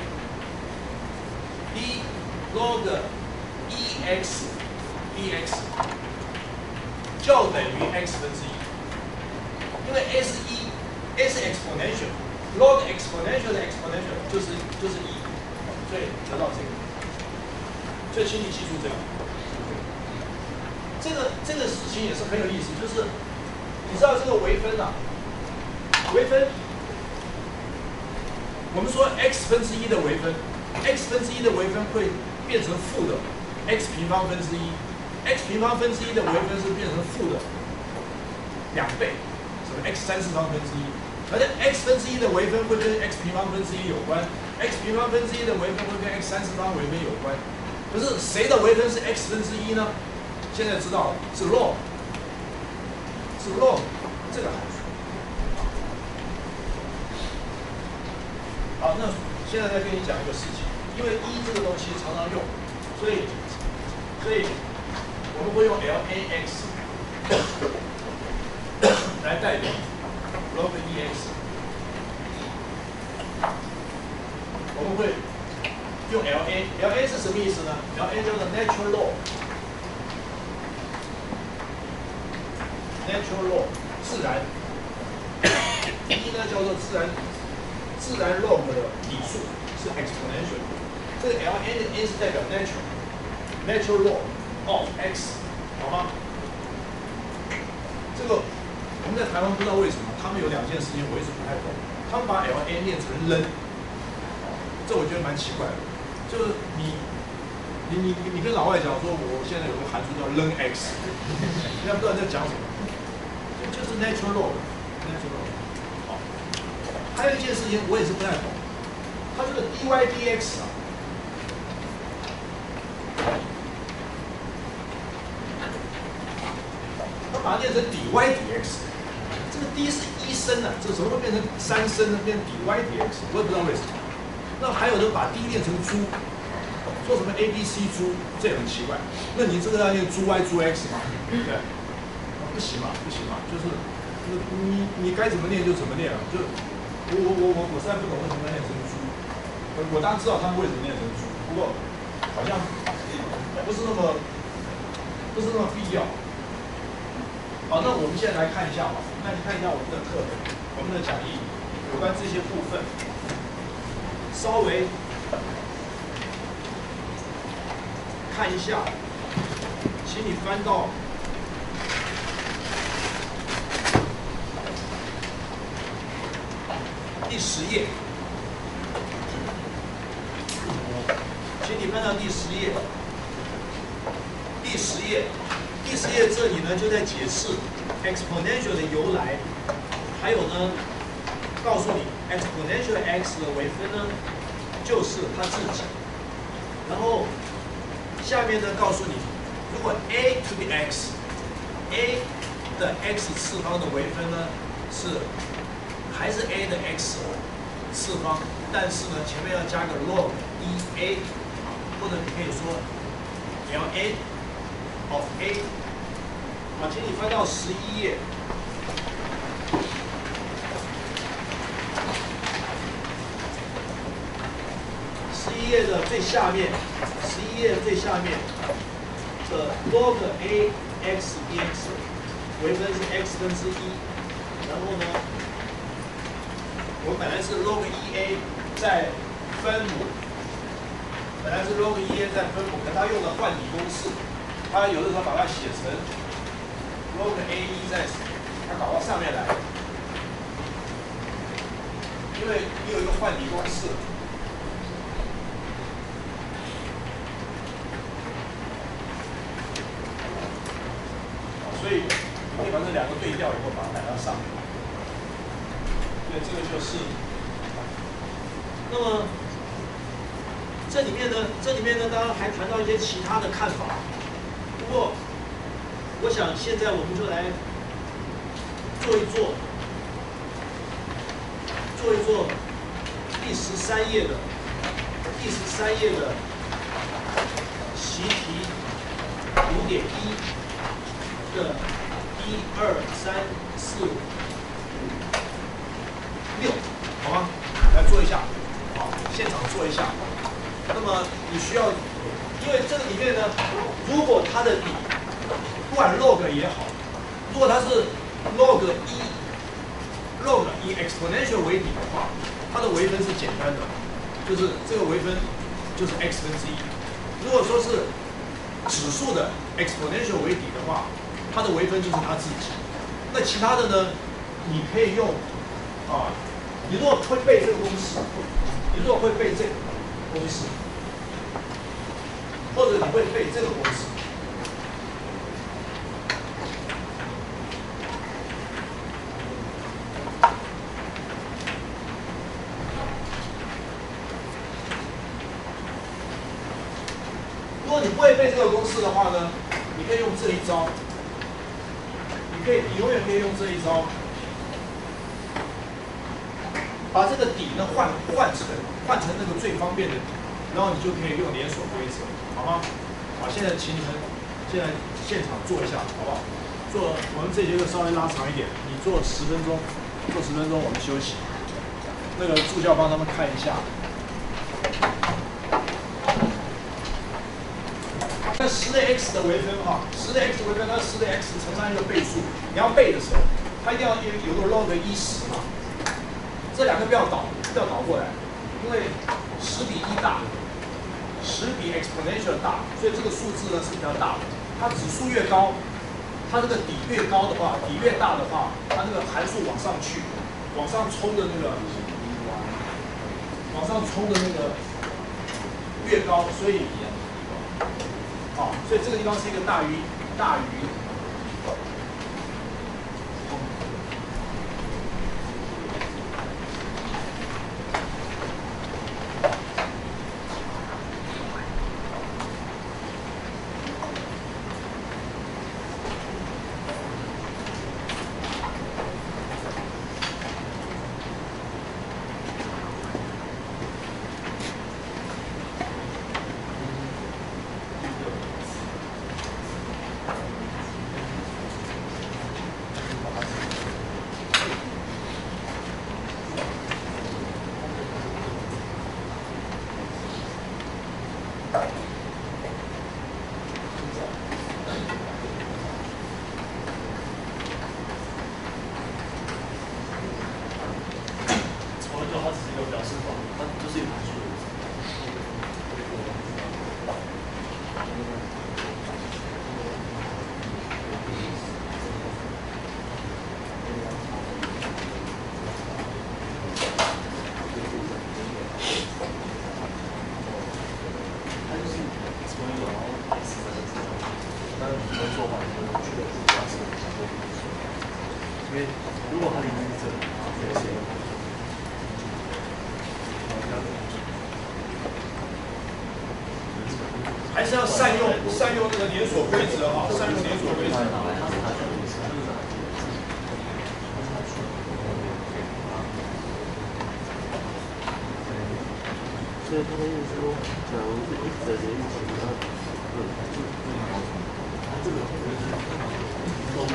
，d log 一 x dx 就等于 x 分之一，因为 a 是一 ，a 是 exponential。log exponential 的 exponential 就是就是一，所以得到这个，所以请你记住这个。这个这个事情也是很有意思，就是你知道这个微分啊，微分，我们说 x 分之一的微分 ，x 分之一的微分会变成负的 x 平方分之一 ，x 平方分之一的微分是变成负的两倍，什么 x 三次方分之一。而且 x 分之一的微分会跟 x 平方分之一有关 ，x 平方分之一的微分会跟 x 三次方微分有关。可是谁的微分是 x 分之一呢？现在知道了，是 log， 是 log 这个函数。好，那现在再跟你讲一个事情，因为一这个东西常常用，所以所以我们会用 L_A_X 来代表。log 一 x， 我们会用 L_A，L_A 是什么意思呢 ？L_A 叫做 natural law，natural law 自然，一呢叫做自然自然 log 的底数是 exponential， 这个 L_A 的 A 是代表 natural，natural law of x， 好吗？这个我们在台湾不知道为什么。他们有两件事情我一直不太懂，他们把 L_A 念成扔，这我觉得蛮奇怪的。就是你你你你跟老外讲说，我现在有个函数叫扔 x， 人家不知道你在讲什么，就是 natural law，natural law。好，还有一件事情我也是不太懂，它这个 dy dx 啊，它把它念成 dy dx。这个 d 是一升啊，这怎么会变成三升呢？变成 dy dx， 我也不知道为什么。那还有人把 d 念成猪，说什么 a b c 猪，这也很奇怪。那你这个要念猪 y 猪 x 嘛，对不对？不行嘛，不行嘛，就是就是你你该怎么念就怎么念啊。就我我我我我实在不懂为什么要念成猪。我当然知道他们为什么念成猪，不过好像不是那么不是那么必要。好，那我们现在来看一下吧。那你看一下我们的课本，我们的讲义有关这些部分，稍微看一下，请你翻到第十页，请你翻到第十页，第十页。第十页这里呢，就在解释 exponential 的由来，还有呢，告诉你 exponential x 的微分呢，就是它自己。然后下面呢，告诉你，如果 a to the x，a 的 x 次方的微分呢是还是 a 的 x 次方，但是呢前面要加个 log 一 a， 或者你可以说 L_A of a。好，请你翻到十一页。十一页的最下面，十一页最下面的 log a x dx 微分是 x 分之一，然后呢，我本来是 log 一 a 在分母，本来是 log 一 a 在分母，可它用了换底公式，它有的时候把它写成 log a 一在，它搞到上面来，因为你有一个换底公式。所以你可以把这两个对调以后，把它摆到上面。对，这个就是。那么这里面呢，这里面呢，当然还谈到一些其他的看法。不过，我想现在我们就来做一做，做一做第十三页的第第十三页的习题五点一的一二三四五六，好吗？来做一下，好，现场做一下。那么你需要，因为这个里面呢，如果它的底，不管 log 也好，如果它是 log 一 log 以 exponential 为底的话，它的微分是简单的，就是这个微分就是 x 分之一。如果说是指数的 exponential 为底的话，它的微分就是它自己。那其他的呢，你可以用啊，你如果会背这个公式，你如果会背这个公式，或者你会背这个公式。如果你不会背这个公式的话呢，你可以用这一招，你可以，你永远可以用这一招，把这个底呢换换成换成那个最方便的底，然后你就可以用连锁规则，好吗？好，现在秦晨，现在现场做一下，好不好？做我们这节课稍微拉长一点，你做十分钟，做十分钟我们休息。那个助教帮他们看一下。那十的 x 的微分哈，十的 x 微分，那十的 x 乘上一个倍数，你要背的时候，它一定要有有个 log 一十嘛，这两个不要倒，不要倒过来，因为十比一大，十比 exponential 大，所以这个数字呢是比较大的。它指数越高，它这个底越高的话，底越大的话，它这个函数往上去，往上冲的那个，往上冲的那个越高，所以。好，所以这个地方是一个大于大于，还是要善用善用那个连锁规则哈，善用连锁规则。 所以他的意思说，假如是一直的连一起，然后嗯，这个都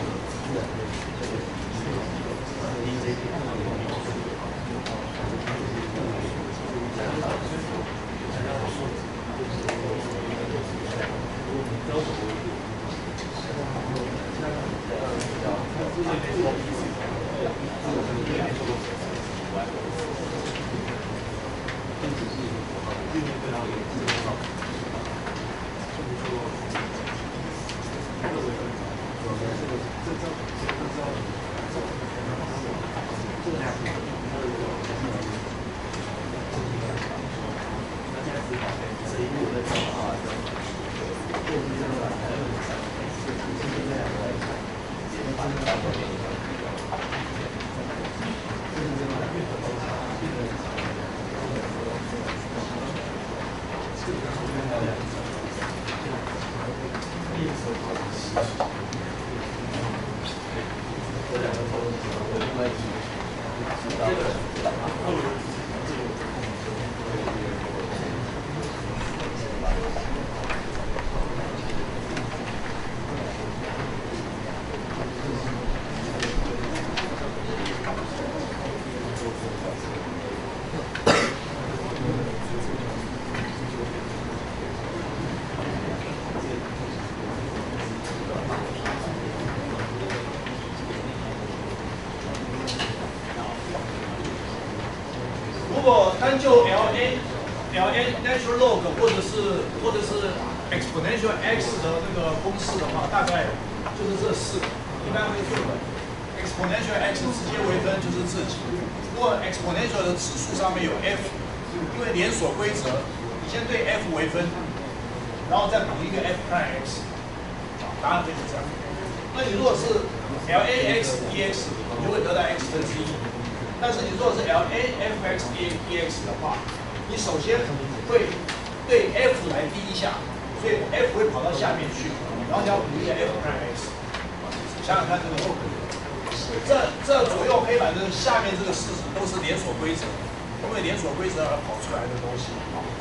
单就 L A L A natural log 或者是或者是 exponential x 的那个公式的话，大概就是这四个，一般会做的。exponential x 直接微分就是自己。如果 exponential 的指数上面有 f， 因为连锁规则，你先对 f 微分，然后再补一个 f prime x， 答案就是这样。那你如果是 L A x dx， 你就会得到 x 分之一。但是你如果是 L A f x dx 的话，你首先会对 f 来滴一下，所以 f 会跑到下面去，然后你要补一个 f prime x。想想看这个后果。这这左右黑板的下面这个式子都是连锁规则，因为连锁规则而跑出来的东西。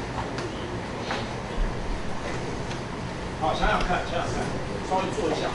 好，想想看，想想看，稍微做一下。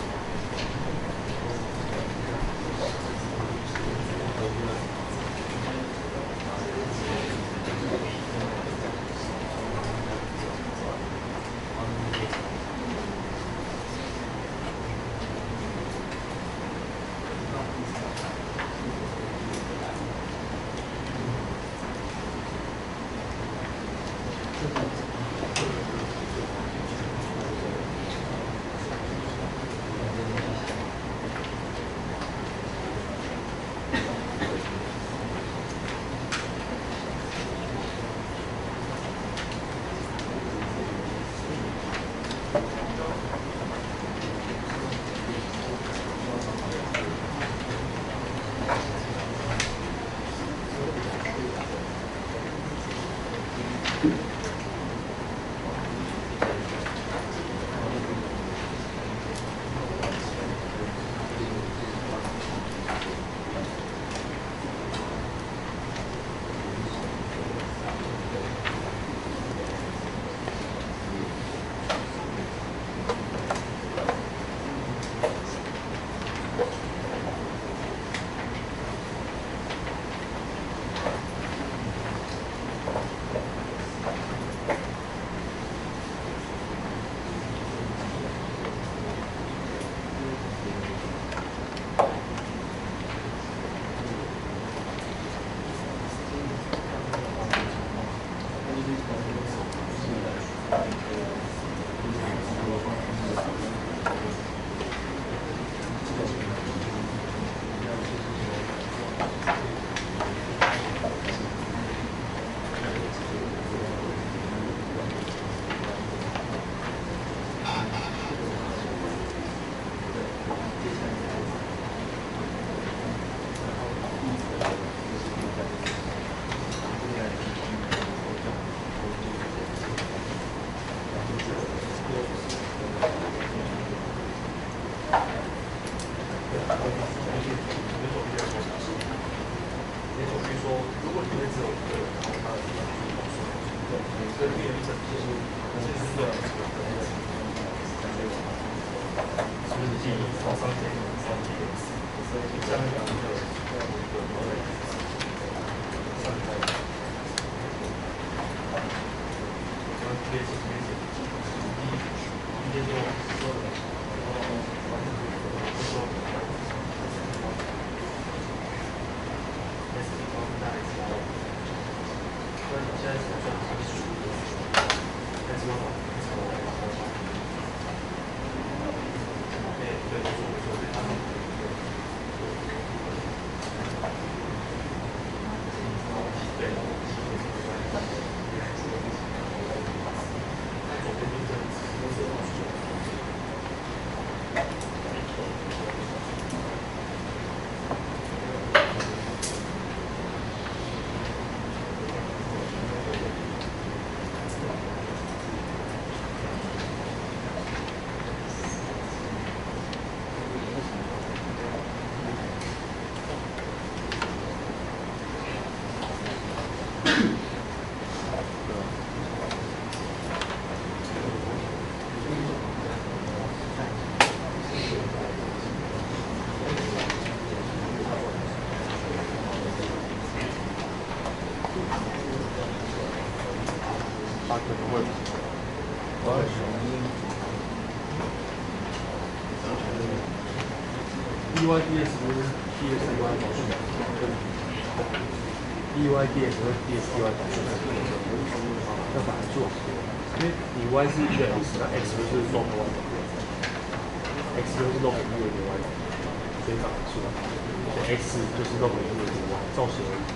E Y D S 不是 P S Y 导数。 dy dx 和 dx dy 导致的要反着做，因为你 y 是一的 x， 那 x 就是 log y 的 x 就是 log 一的 y， 所以反着做，所以 x 就是 log 一的 y， 造型而已。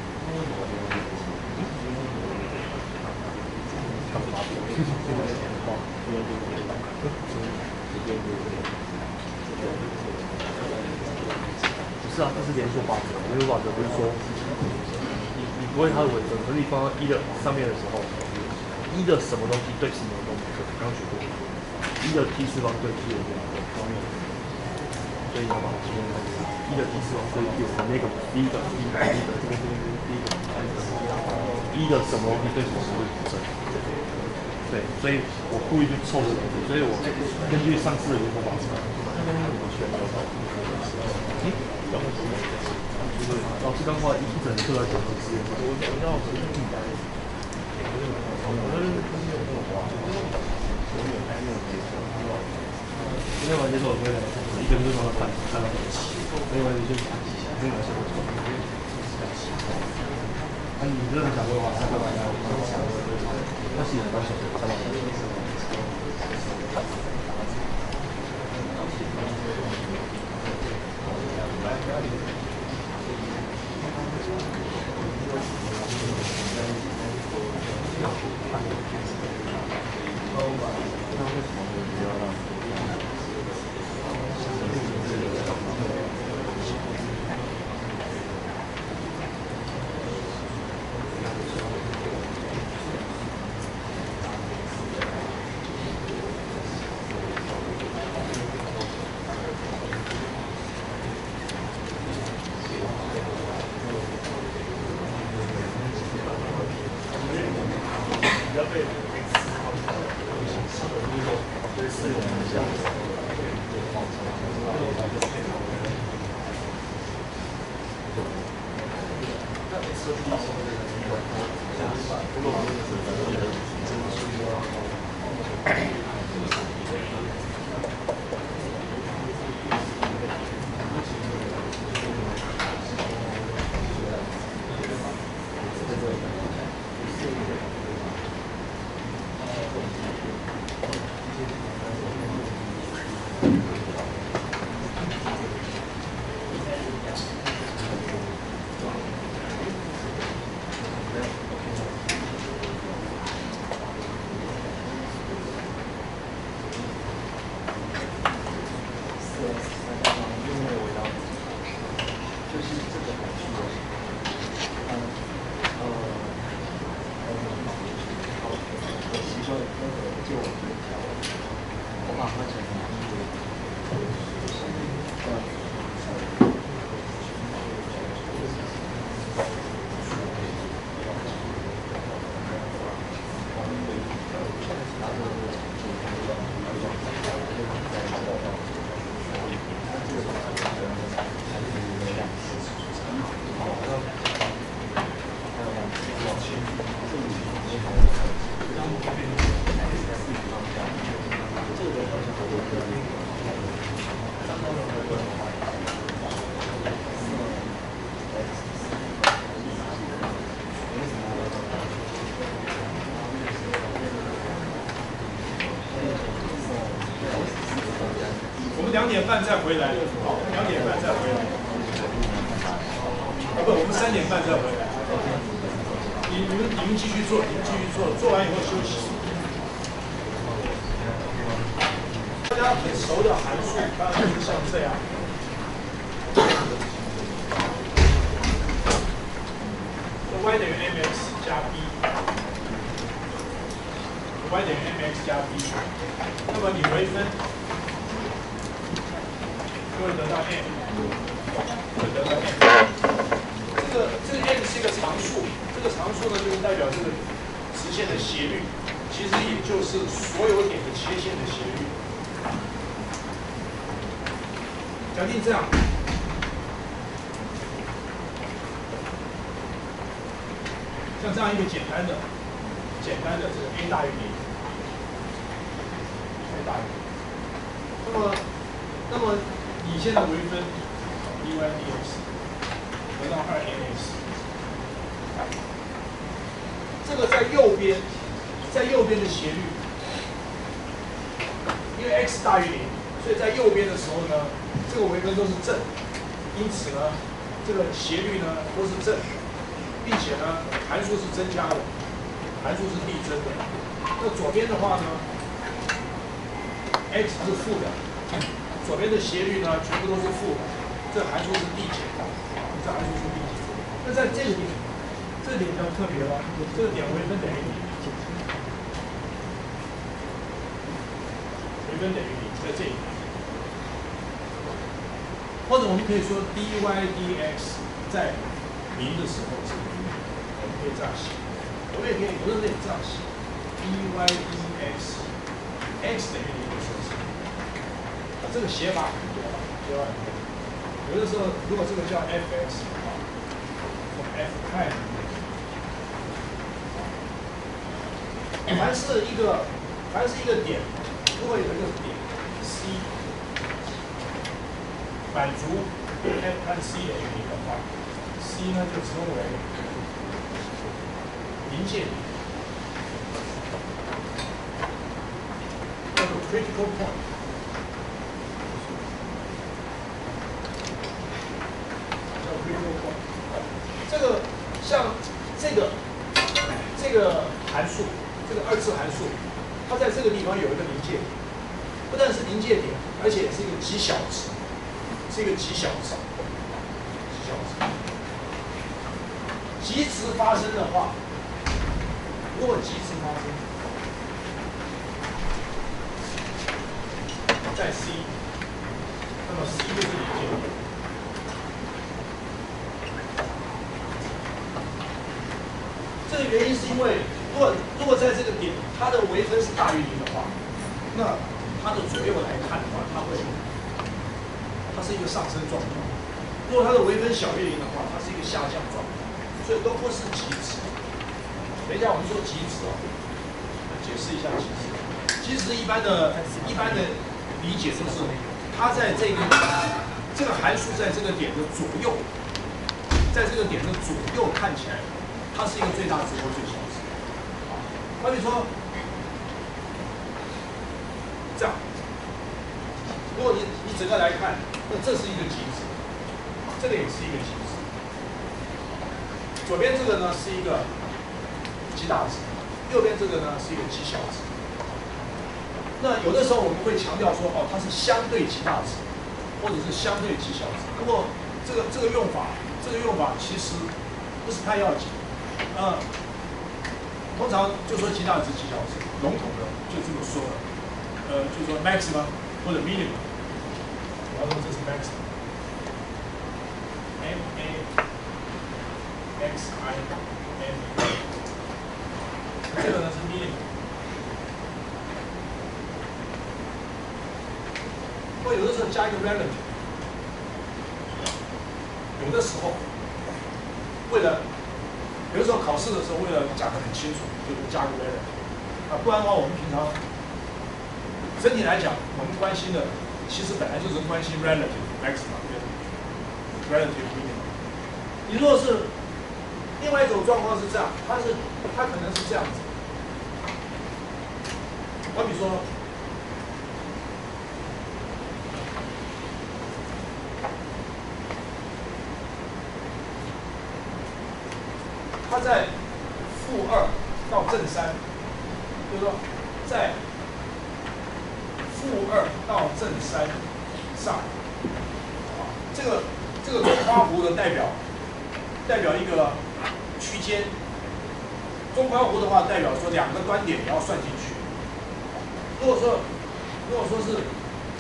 干嘛？不是啊，这是连锁法则。连锁法则不是说你你不会它的伪分，可是你放到一的上面的时候，一的什么东西对什么都不对，刚学过。一的 t 次方对 t 的方面，所以你要把它这边一的 t 次方对 t 的那个第一个第一个第一个这边这边第一个一的什么东西对什么东西不正。对，所以我故意去凑这个，所以我根据上次的连锁法则，我选了。嗯，就是老师刚画一整课在讲实验，我我要我是地带，我是没有完结束，我会来一个就是帮他看看到很齐，没有完结就没有完结就错。那你真的想规划三个晚上，那是很高兴，三个晚上。 两点半再回来，好，两点半再回来。啊不，我们三点半再回来。你你们你们继续做，你们继续做，做完以后休息。大家很熟的函数，当然是像这样。y 等于 mx 加 b，y 等于 mx 加 b， 那么你微分。就会得到 m， 会得到 m。这个这个 m 是一个常数，这个常数呢就是代表这个直线的斜率，其实也就是所有点的切线的斜率。假定这样，像这样一个简单的、简单的这个 a 大于 a，a 大于 a， 那么那么。你现在微分 dy dx 得到二 mx， 这个在右边，在右边的斜率，因为 x 大于零，所以在右边的时候呢，这个微分都是正，因此呢，这个斜率呢都是正，并且呢函数是增加的，函数是递增的。那左边的话呢 ，x 是负的，左边的斜率呢全部都是负的，这函数是递减的，这函数是递减的。那在这个地方，这个点比较特别了，这个点微分等于零，微分等于零，在这里。或者我们可以说 dy dx 在零的时候是零，我们可以这样写。我们也可以，有的人也这样写 dy dx x 等于零的时候是零。啊，这个写法很多，写法很多。有的时候如果这个叫 fx 啊，从 f 派。凡是一个，凡是一个点，如果有一个点 C 满足 f 和 c 等于零的话 ，C 呢就称为临界点，叫做 critical point。叫 critical point。这个像这个这个函数。这个二次函数，它在这个地方有一个临界点，不但是临界点，而且是一个极小值，是一个极小值，极小值。极值发生的话，如果极值发生在 C， 那么 C 就是临界点。这个原因是因为。如果如果在这个点，它的微分是大于零的话，那它的左右来看的话，它会，它是一个上升状态；如果它的微分小于零的话，它是一个下降状态，所以都不是极值。等一下我们说极值啊，解释一下极值。极值一般的、一般的理解就是，它在这个这个函数在这个点的左右，在这个点的左右看起来，它是一个最大值或最小值。好比说，这样，如果你你整个来看，那这是一个极值，这个也是一个极值。左边这个呢是一个极大值，右边这个呢是一个极小值。那有的时候我们会强调说，哦，它是相对极大值，或者是相对极小值。不过这个这个用法，这个用法其实不是太要紧，呃。通常就说极大值、极小值，笼统的就这么说了。呃，就说 maximum 或者 minimum。我要说这是 maximum。M A X I M。这个呢是 minimum。或有的时候加一个 relative。有的时候，为了有的时候考试的时候，为了讲得很清楚，就是加个 relative 啊，不然的话，我们平常整体来讲，我们关心的其实本来就是关心 relative maximum 跟 relative minimum。你如果是另外一种状况是这样，它是它可能是这样子，好比说，它在负二到正三，就是说在负二到正三上，啊，这个这个中夸弧的代表代表一个区间，中夸弧的话代表说两个端点也要算进去。如果说如果说是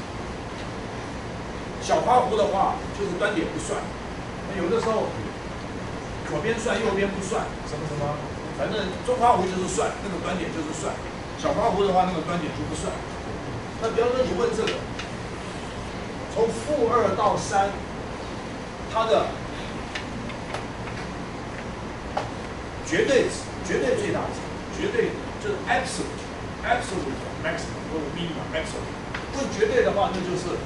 小夸弧的话，就是端点不算，那有的时候。左边算，右边不算，什么什么，反正中夸弧就是算，那个端点就是算；小夸弧的话，那个端点就不算。那比方说你问这个，从负二到三，它的绝对值、绝对最大值、绝对就是 absolute、absolute maximum 或者 minimum maximum。问绝对的话，那就是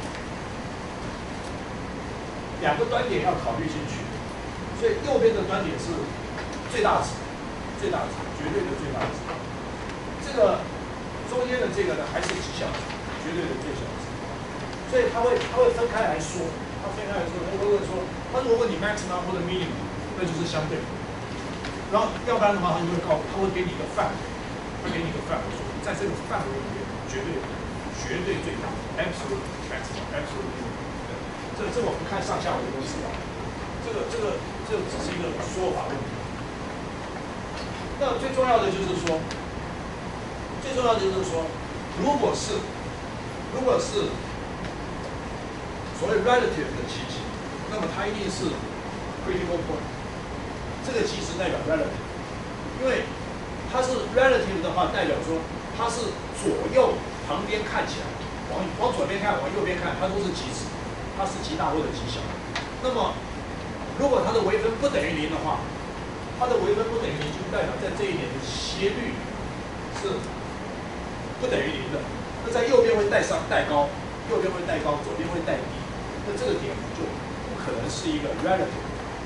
两个端点要考虑进去。所以右边的端点是最大值， 最大值，绝对的最大值。这个中间的这个呢，还是极小值，绝对的最小值。所以它会它会分开来说，它分开来说，它会问说，它如果你 maximum 或者 minimum， 那就是相对。然后要不然的话，它就会告，它会给你一个范围，会给你一个范围，说在这个范围里面，绝对绝对最大 ，absolute maximum，absolute minimum。这这我们看上下文都知道，这个这个这只是一个说法问题。那最重要的就是说，最重要的就是说，如果是如果是所谓 relative 的期值，那么它一定是 critical point。这个其实代表 relative， 因为它是 relative 的话，代表说它是左右旁边看起来，往往左边看，往右边看，它都是极值，它是极大或者极小。那么如果它的微分不等于零的话，它的微分不等于零，就代表在这一点的斜率是不等于零的。那在右边会带上带高，右边会带高，左边会带低。那这个点就不可能是一个 relative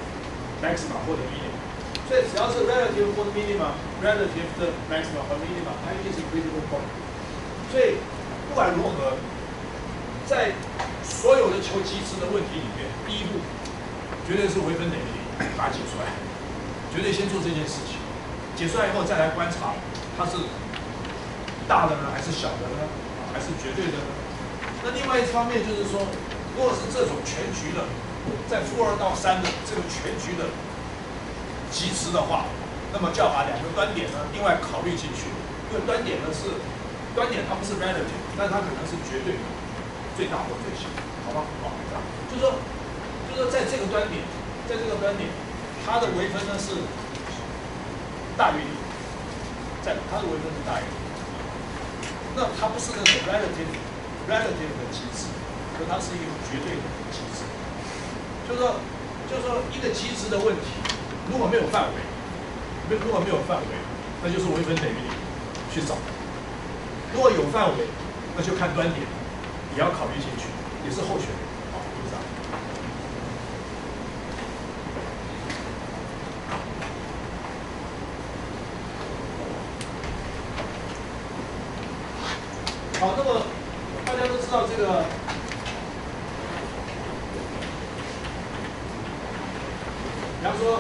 maximum 或者 minimum。所以只要是 relative 或者 minimum，relative 的 maximum 和 minimum， 它一定是 critical point。所以不管如何，在所有的求极值的问题里面，第一步绝对是微分等于零，把它解出来。绝对先做这件事情，解出来以后再来观察它是大的呢，还是小的呢，还是绝对的呢？那另外一方面就是说，如果是这种全局的，在负二到三的这个全局的极值的话，那么就要把两个端点呢另外考虑进去，因为端点呢是端点，它不是 relative， 但它可能是绝对的最大或最小，好吗？好，就是说，就是说在这个端点，在这个端点。它的微分呢是大于零，在它的微分是大于零，那它不是那种 relative relative 的极值，可它是一个绝对的极值。就是说，就是说一个极值的问题，如果没有范围，如果没有范围，那就是微分等于零，去找。如果有范围，那就看端点，也要考虑进去，也是候选人。好，就是这样。好，那么大家都知道这个，比方说，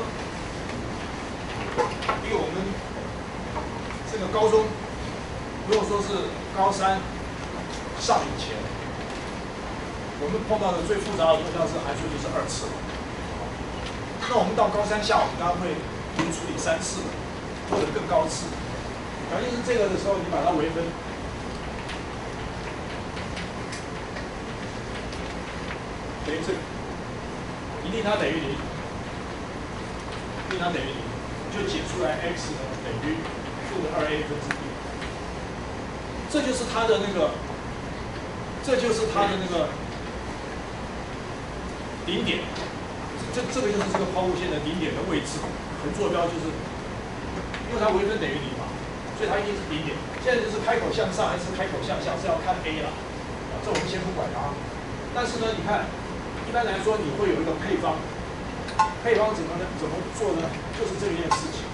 以我们这个高中，如果说是高三上以前，我们碰到的最复杂的多项式函数就是二次。那我们到高三下，我们当然会比如处理三次或者更高次。尤其是这个的时候，你把它微分。等于这个，一定它等于零，一定它等于零，就解出来 x 呢等于负的二 a 分之 b， 这就是它的那个，这就是它的那个顶点，这这个就是这个抛物线的顶点的位置，横坐标就是，因为它微分等于零嘛，所以它一定是顶点。现在就是开口向上还是开口向下是要看 a 了，啊，这我们先不管它。但是呢，你看。一般来说，你会有一个配方，配方怎么呢？怎么做呢？就是这一件事情。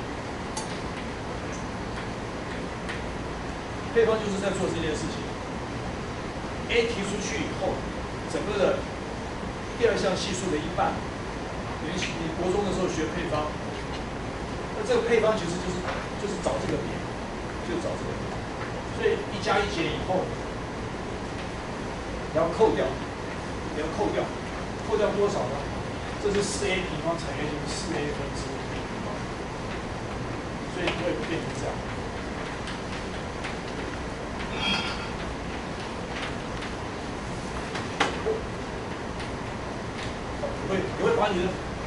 配方就是在做这件事情。A 提出去以后，整个的第二项系数的一半，你你国中的时候学配方，那这个配方其实就是就是找这个点，就是找这个点。所以一加一减以后，你要扣掉，你要扣掉。扣掉多少呢？这是四 a 平方乘以四 a 分之一平方，所以会变成这样。你会你会把你的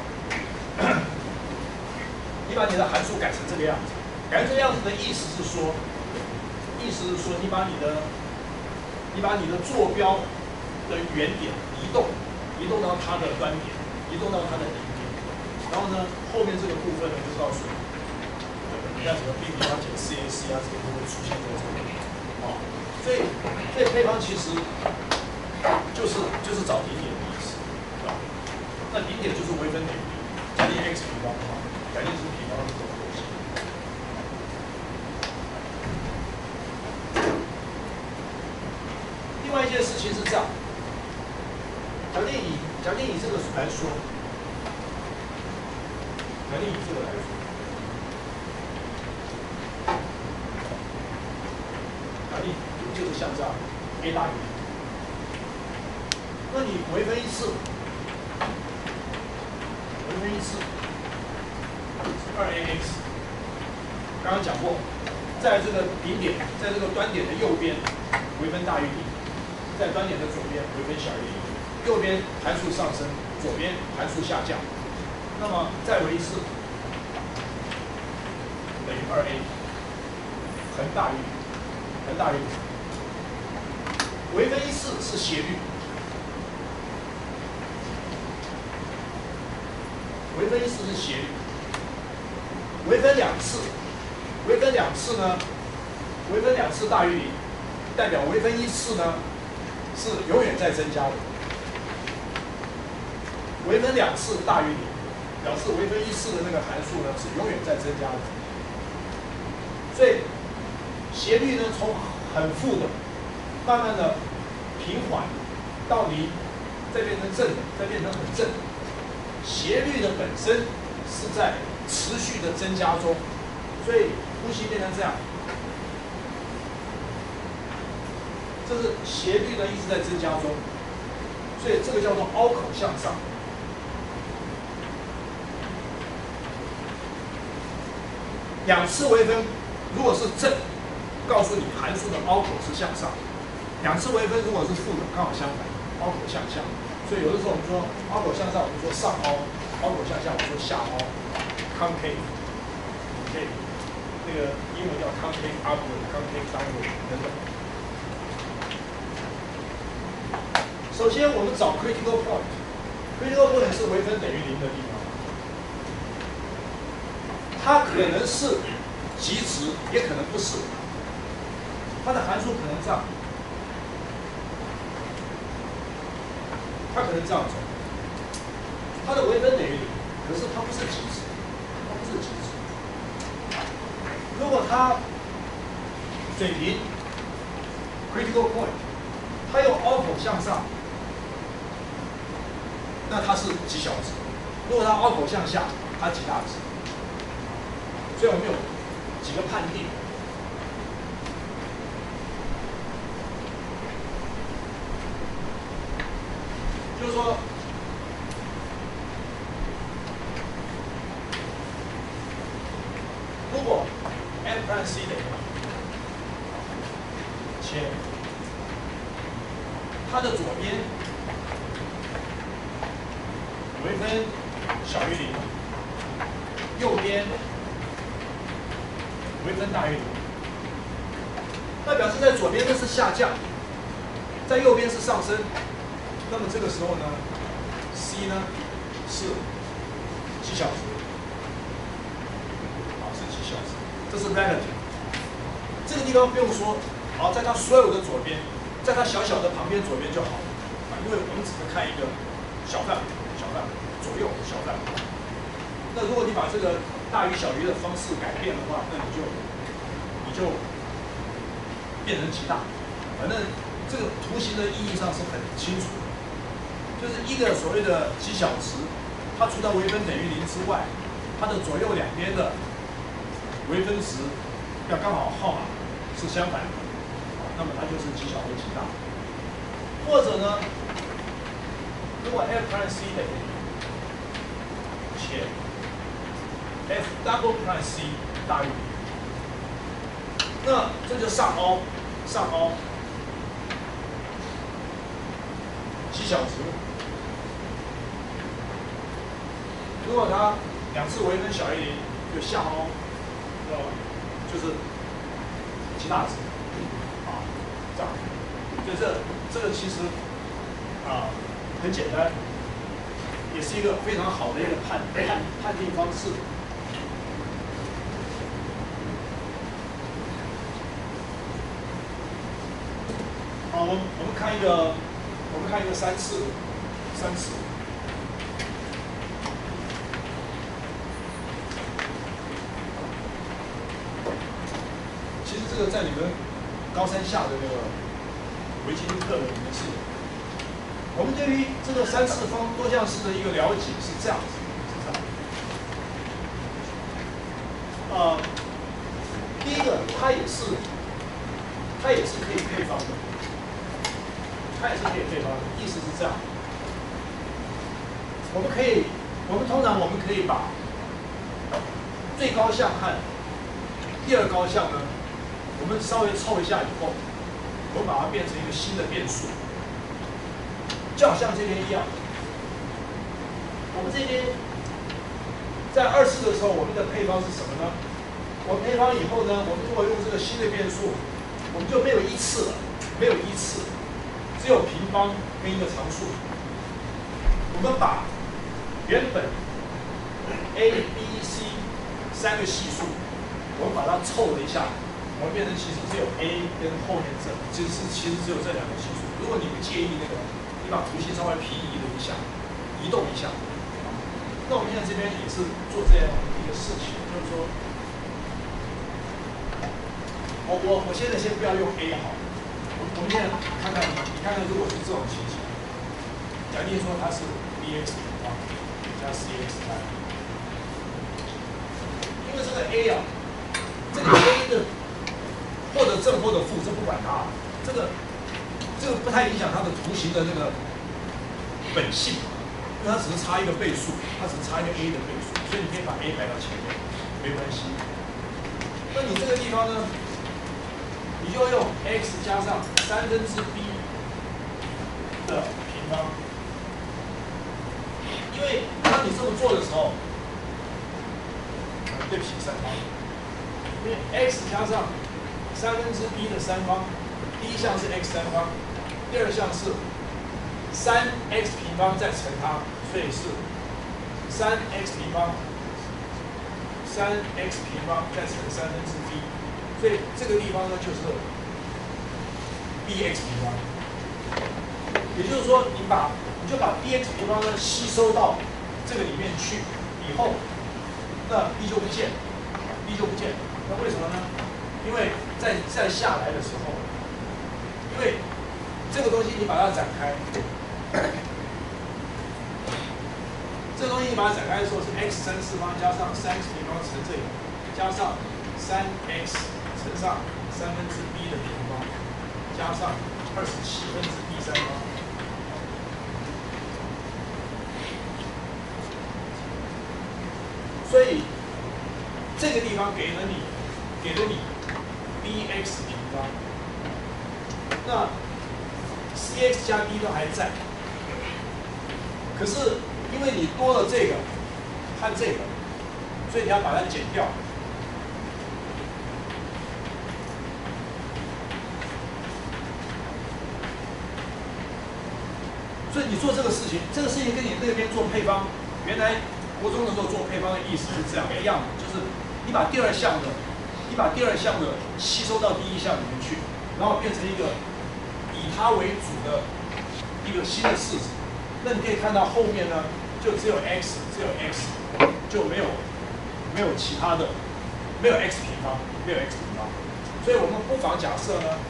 你把你的函数改成这个样子，改成这个样子的意思是说，意思是说你把你的你把你的坐标的原点移动。移动到它的端点，移动到它的顶点，然后呢，后面这个部分呢就告诉你，你看什么 b 平方减 c a c 啊，这个都会出现在这里，啊，所以这配方其实就是就是找顶点的意思，啊，那顶点就是微分等于零，假定 x 平方的话，假定是平方的这种东西， 另外一件事情是这样，假定以假定以这个来说，假定以这个来说，假定就是像这样 a 大于零，那你微分一次，微分一次是二 a x， 刚刚讲过，在这个顶点，在这个端点的右边，微分大于零。在端点的左边微分小于零，右边函数上升，左边函数下降。那么再为一次等于二 a， 恒大于恒大于零。微分一次是斜率，微分一次是斜率。微分两次，微分两次呢？微分两次大于零，代表微分一次呢？是永远在增加的，微分两次大于零，表示微分一次的那个函数呢是永远在增加的。所以斜率呢从很负的，慢慢的平缓到零，再变成正的，再变成很正。斜率的本身是在持续的增加中，所以弧形变成这样。这是斜率呢一直在增加中，所以这个叫做凹口向上。两次微分如果是正，告诉你函数的凹口是向上；两次微分如果是负的，刚好相反，凹口向下。所以有的时候我们说凹口向上，我们说上凹；凹口向下，我们说下凹 ，concave。对，那个英文叫 concave upward、concave downward 等等。首先，我们找 critical point。critical point 是微分等于零的地方，它可能是极值，也可能不是。它的函数可能这样，它可能这样走，它的微分等于零，可是它不是极值，它不是极值。如果它水平 critical point， 它用凹口向上。那它是极小值，如果它凹口向下，它极大值。所以我们有几个判定。就是说，如果 f prime c 等于且它的左边微分小于零，右边微分大于零，那表示在左边呢是下降，在右边是上升。那么这个时候呢 ，c 呢是极小值，啊是极小值，这是 relative。这个地方不用说，好，在它所有的左边，在它小小的旁边左边就好了，啊，因为我们只能看一个小范围。小范围，左右小范围。那如果你把这个大于小于的方式改变的话，那你就你就变成极大。反正这个图形的意义上是很清楚的，就是一个所谓的极小值，它除了微分等于零之外，它的左右两边的微分值要刚好号码是相反的，那么它就是极小或极大。或者呢？如果 f prime c 等于且 f double prime c 大于零，那这就上凹，上凹极小值。如果它两次微分小于零，就下凹，知道吧？就是极大值啊，这样。所以这这个其实啊。很简单，也是一个非常好的一个判判判定方式。好，我们我们看一个，我们看一个三次，三次。其实这个在你们高三下的那个微积分课的里面是有。我们对于这个三次方多项式的一个了解是这样子，是这样。呃，第一个，它也是，它也是可以配方的，它也是可以配方的，意思是这样。我们可以，我们通常我们可以把最高项和第二高项呢，我们稍微凑一下以后，我们把它变成一个新的变数。就好像这边一样，我们这边在二次的时候，我们的配方是什么呢？我们配方以后呢，我们如果用这个新的变数，我们就没有依次了，没有依次，只有平方跟一个常数。我们把原本 A、B、C 三个系数，我们把它凑了一下，我们变成其实只有 A 跟后面这，其实其实只有这两个系数。如果你不介意那个。你把图形稍微平移了一下，移动一下。那我们现在这边也是做这样一个事情，就是说，我我我现在先不要用 A 好，我我们现在看看，你看看如果是这种情形，假定说它是 bx 平方加 cx 加，因为这个 A 啊，这个 A 的或者正或者负，这不管它，这个。这个不太影响它的图形的那个本性，因为它只是差一个倍数，它只是差一个 a 的倍数，所以你可以把 a 摆到前面，没关系。那你这个地方呢，你就用 x 加上三分之 b 的平方，因为当你这么做的时候，对不起，三方，因为 x 加上三分之 b 的三方。第一项是 x 三方，第二项是三 x 平方再乘它，所以是三 x 平方，三 x 平方再乘三分之 b， 所以这个地方呢就是 bx 平方。也就是说，你把你就把 bx 平方呢吸收到这个里面去以后，那 b 就不见 ，b 就不见。那为什么呢？因为再再下来的时候。因为这个东西你把它展开，这个东西你把它展开的时候是 x 三次方加上三 x 平方乘这个，加上三 x 乘上三分之 b 的平方，加上二十七分之 b 三方。所以这个地方给了你，给了你 bx 平方。那 cx 加 b 都还在，可是因为你多了这个和这个，所以你要把它减掉。所以你做这个事情，这个事情跟你那边做配方，原来国中的时候做配方的意思是这样一样的，就是你把第二项的，你把第二项的吸收到第一项里面去，然后变成一个。以它为主的一个新的式子，那你可以看到后面呢，就只有 x， 只有 x， 就没有没有其他的，没有 x 平方，没有 x 平方，所以我们不妨假设呢，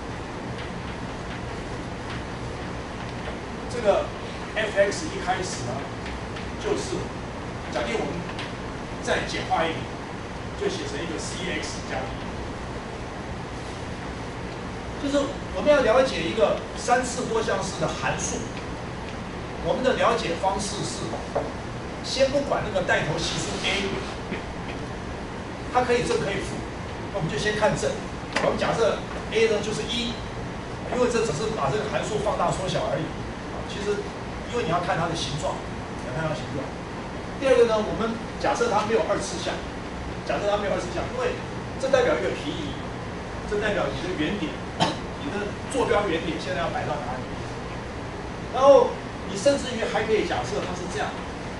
这个 f(x) 一开始呢，就是假定我们再简化一点，就写成一个 cx 加 b。就是我们要了解一个三次多项式的函数，我们的了解方式是，先不管那个带头系数 a， 它可以正可以负，那我们就先看正。我们假设 a 呢就是一，因为这只是把这个函数放大缩小而已。其实，因为你要看它的形状，你要看它的形状。第二个呢，我们假设它没有二次项，假设它没有二次项，因为这代表一个平移，这代表你的原点。你的坐标原点现在要摆到哪里？然后你甚至于还可以假设它是这样，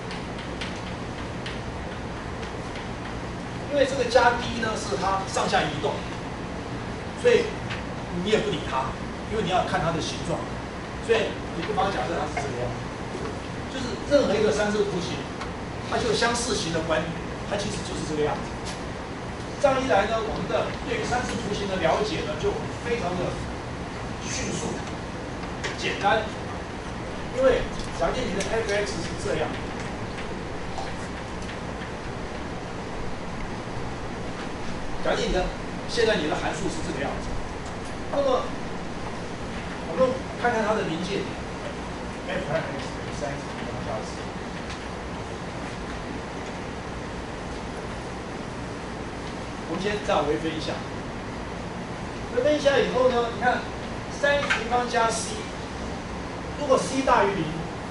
因为这个加 d 呢是它上下移动，所以你也不理它，因为你要看它的形状，所以你不妨假设它是这个样子，就是任何一个三色图形，它就相似形的观点，它其实就是这个样子。这样一来呢，我们的对于三次图形的了解呢，就非常的迅速、简单，因为假定你的 f(x) 是这样，假定你的现在你的函数是这个样子，那么我们看看它的临界点 f 和 x 等于三 x 平方加四。我们先这样微分一下，微分一下以后呢，你看三 x 平方加 c， 如果 c 大于零，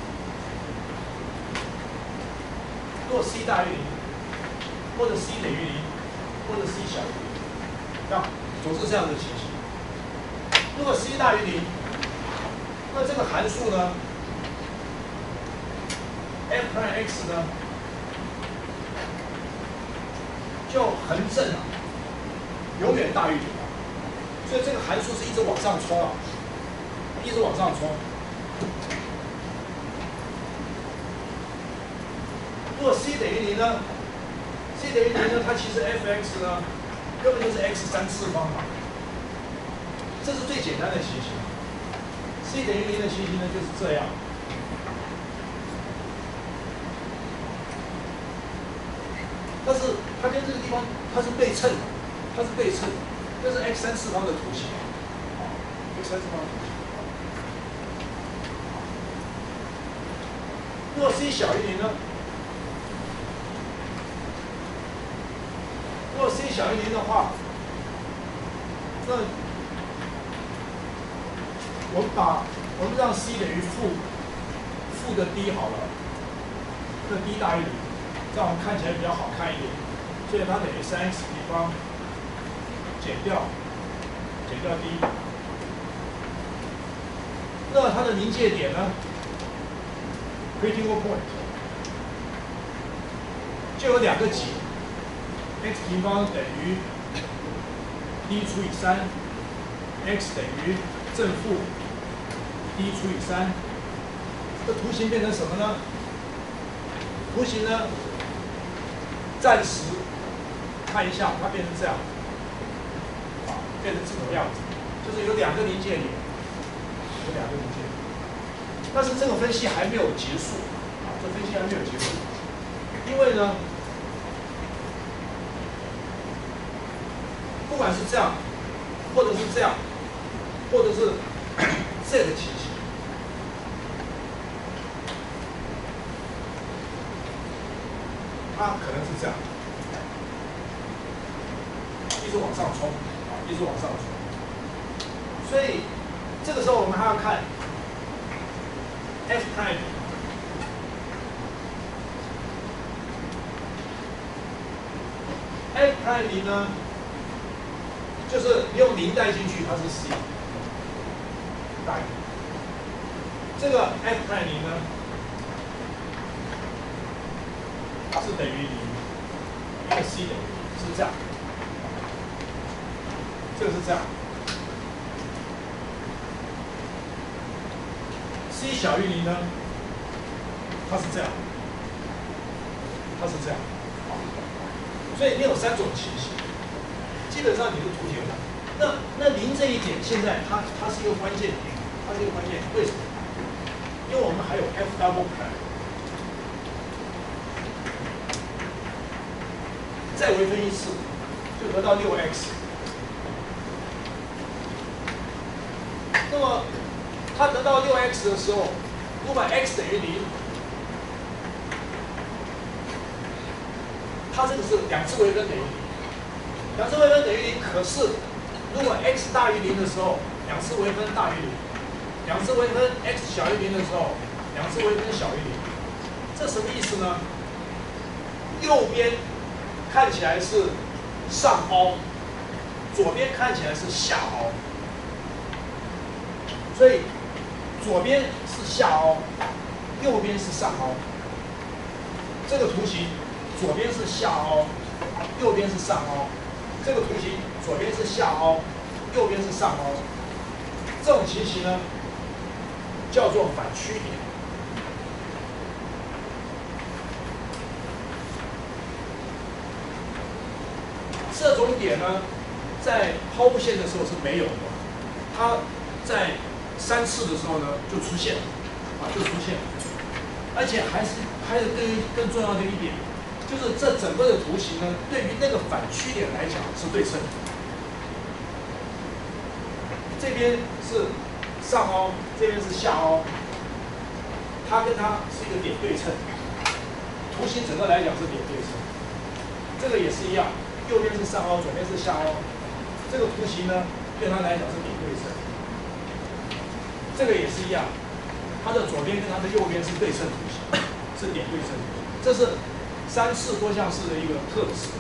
如果 c 大于零，或者 c 等于零，或者 c 小于零，这样总是这样的情形。如果 c 大于零，那这个函数呢 f 和 x 呢就横正了，永远大于零了。所以这个函数是一直往上冲啊，一直往上冲。如果 c 等于零呢 ？c 等于零呢？它其实 f(x) 呢根本就是 x 三次方嘛，这是最简单的情形。c 等于零的情形呢就是这样。但是它跟这个地方它是对称的，它是对称的，这是 x 三次方的图形啊 ，x 三次方的图形。如果 c 小于零呢？如果 c 小于零的话，那我们把我们让 c 等于负负的 d 好了，那 d 大于零。这样我们看起来比较好看一点，所以它等于三 x 平方减掉减掉 d。那它的临界点呢 ？critical point 就有两个解 ，x 平方等于 d 除以三 ，x 等于正负 d 除以三。这图形变成什么呢？图形呢？暂时看一下，它变成这样，啊，变成这种样子，就是有两个临界点，有两个临界点。但是这个分析还没有结束，啊，这分析还没有结束，因为呢，不管是这样，或者是这样，或者是这个情形。它可能是这样，一直往上冲，啊，一直往上冲。所以这个时候我们还要看 f prime。f prime 零呢，就是你用零带进去，它是 c 大于。这个 f prime 零呢？是等于零，因为 c 等于零是这样，这个是这样 ，c 小于零呢，它是这样，它是这样，所以你有三种情形，基本上你的图形上，那那零这一点现在它它是一个关键点，它是一个关键点，为什么？因为我们还有 f double prime。再微分一次，就得到 六 x。那么，它得到 六 x 的时候，如果 x 等于零，它这个是两次微分等于零。两次微分等于零，可是如果 x 大于零的时候，两次微分大于零；两次微分 x 小于零的时候，两次微分小于零。这什么意思呢？右边看起来是上凹，左边看起来是下凹，所以左边是下凹，右边是上凹。这个图形左边是下凹，右边是上凹。这个图形左边是下凹，右边是上凹。这种情形呢，叫做反曲点。这种点呢，在抛物线的时候是没有的，它在三次的时候呢就出现了，啊就出现了，而且还是还有更更重要的一点，就是这整个的图形呢，对于那个反曲点来讲是对称的。这边是上凹，这边是下凹，它跟它是一个点对称，图形整个来讲是点对称。这个也是一样，右边是上凹，左边是下凹，这个图形呢对它来讲是点对称。这个也是一样，它的左边跟它的右边是对称图形，是点对称图形。这是三次多项式的一个特质。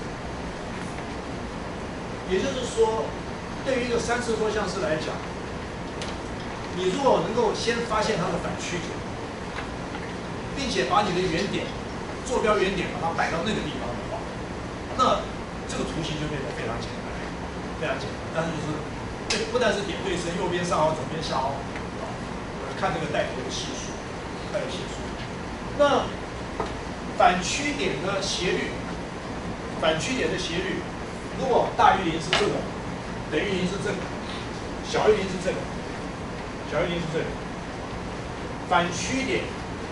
也就是说，对于一个三次多项式来讲，你如果能够先发现它的反曲点，并且把你的原点、坐标原点把它摆到那个地方的话，那这个图形就变得非常简单，非常简单。但是就是对，不但是点对称，右边上凹，左边下凹，啊，看这个带头的系数，带头系数。那反曲点的斜率，反曲点的斜率，如果大于零是这个，等于零是这个，小于零是这个，小于零是这个。反曲点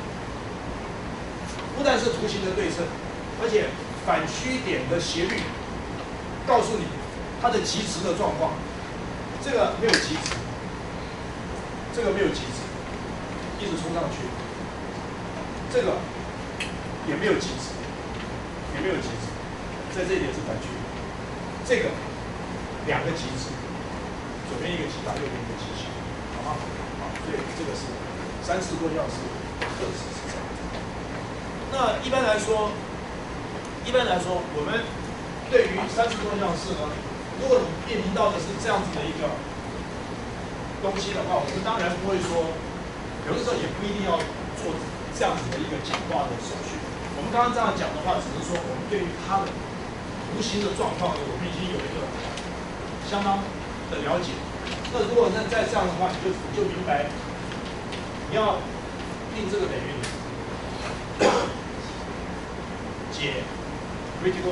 不但是图形的对称，而且反曲点的斜率告诉你它的极值的状况。这个没有极值，这个没有极值，一直冲上去。这个也没有极值，也没有极值，在这一点是反曲点。这个两个极值，左边一个极大，右边一个极小，好吗？好，所以这个是三次多项式特质是这样。那一般来说，一般来说，我们对于三次多项式呢，如果你面临到的是这样子的一个东西的话，我们当然不会说，有的时候也不一定要做这样子的一个简化的手续。我们刚刚这样讲的话，只是说我们对于它的图形的状况呢，我们已经有一个相当的了解。那如果那再这样的话，你就你就明白，你要定这个等于解 critical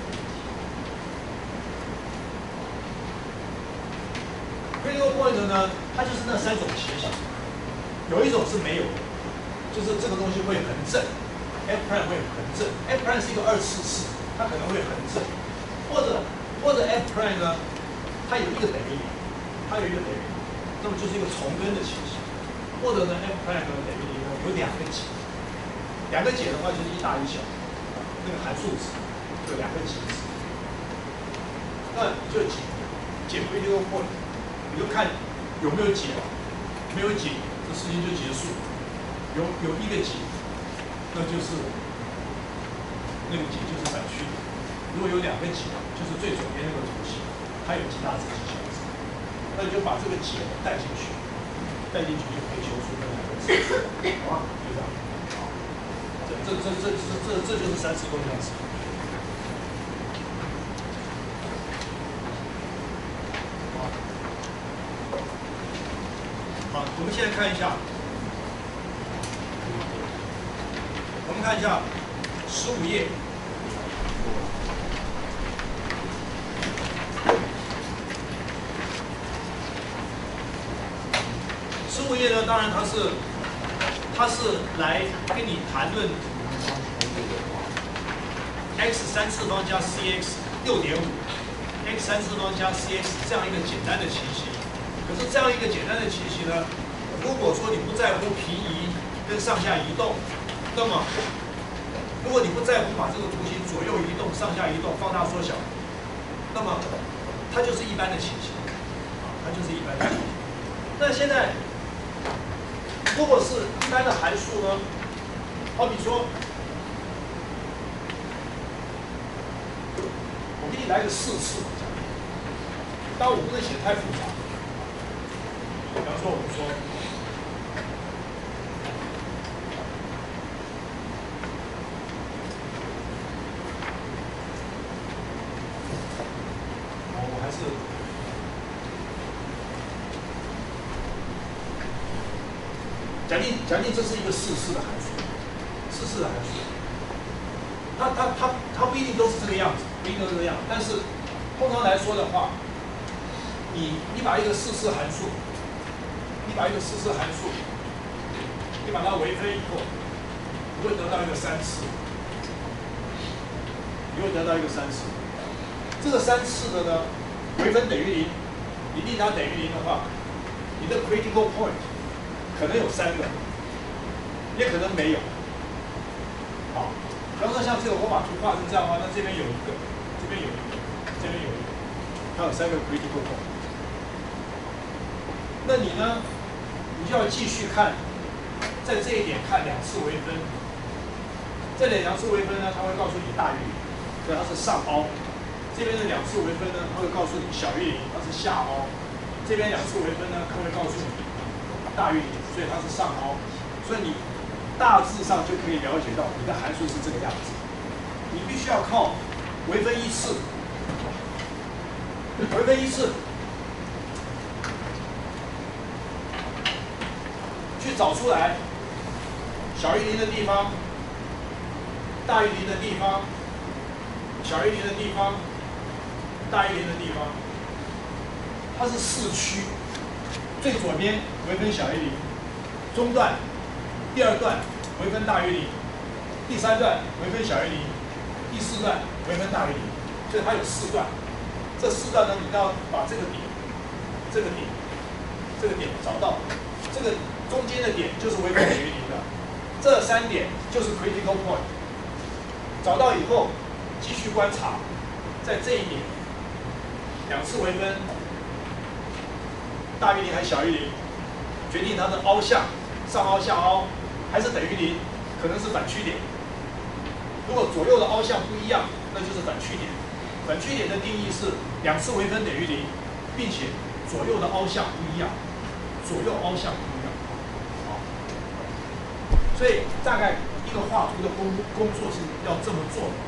point。critical point 呢，它就是那三种情形，有一种是没有的，就是这个东西会横正 ，f prime 会横正 ，f prime 是一个二次式，它可能会横正，或者或者 f prime 呢，它有一个等于零，它有一个等于零，那么就是一个重根的情形，或者呢 f prime 呢等于零呢有两个解，两个解的话就是一大一小，那个函数值有两个解值，那你就解解 critical point。你就看有没有解，没有解，这事情就结束。有有一个解，那就是那个解就是反曲点。如果有两个解，就是最左边那个图形，它有极大值、极小值，那你就把这个解带进去，带进去就可以求出那两个值，好吧？就这样。好，这这这这这这这就是三次多项式。好，我们现在看一下，我们看一下十五页，十五页呢，当然它是它是来跟你谈论 x 三次方加 cx 六点五 x 三次方加 cx 这样一个简单的情形。可是这样一个简单的情形呢，如果说你不在乎平移跟上下移动，那么如果你不在乎把这个图形左右移动、上下移动、放大缩小，那么它就是一般的情形，啊，它就是一般的情形。那现在如果是一般的函数呢，好比说，我给你来个四次，但我不能写太复杂。比方说，我们说，我我还是，假定假定这是一个四次的函数，四次的函数，它它它它不一定都是这个样子，不一定都是这个样子，但是通常来说的话，你你把一个四次函数把一个四次函数，你把它微分以后，你会得到一个三次，你会得到一个三次。这个三次的呢，微分等于零，你令它等于零的话，你的 critical point 可能有三个，也可能没有。好，比方说像这个我把图画成这样的话，那这边有一个，这边有一个，这边有一个，它有三个 critical point。那你呢，你就要继续看，在这一点看两次微分。这两次微分呢，它会告诉你大于零，所以它是上凹。这边的两次微分呢，它会告诉你小于零，它是下凹。这边两次微分呢，它会告诉你大于零，所以它是上凹。所以你大致上就可以了解到你的函数是这个样子。你必须要靠微分一次，微分一次去找出来小于零的地方、大于零的地方、小于零的地方、大于零的地方，它是四区。最左边微分小于零，中段第二段微分大于零，第三段微分小于零，第四段微分大于零，所以它有四段。这四段呢，你要把这个点、这个点、这个点找到，这个中间的点就是微分等于零的，这三点就是 critical point。找到以后，继续观察，在这一点两次微分大于零还是小于零，决定它的凹项上凹下凹还是等于零，可能是反曲点。如果左右的凹项不一样，那就是反曲点。反曲点的定义是两次微分等于零，并且左右的凹项不一样，左右凹项不一样。好，所以大概一个画图的工工作是要这么做的。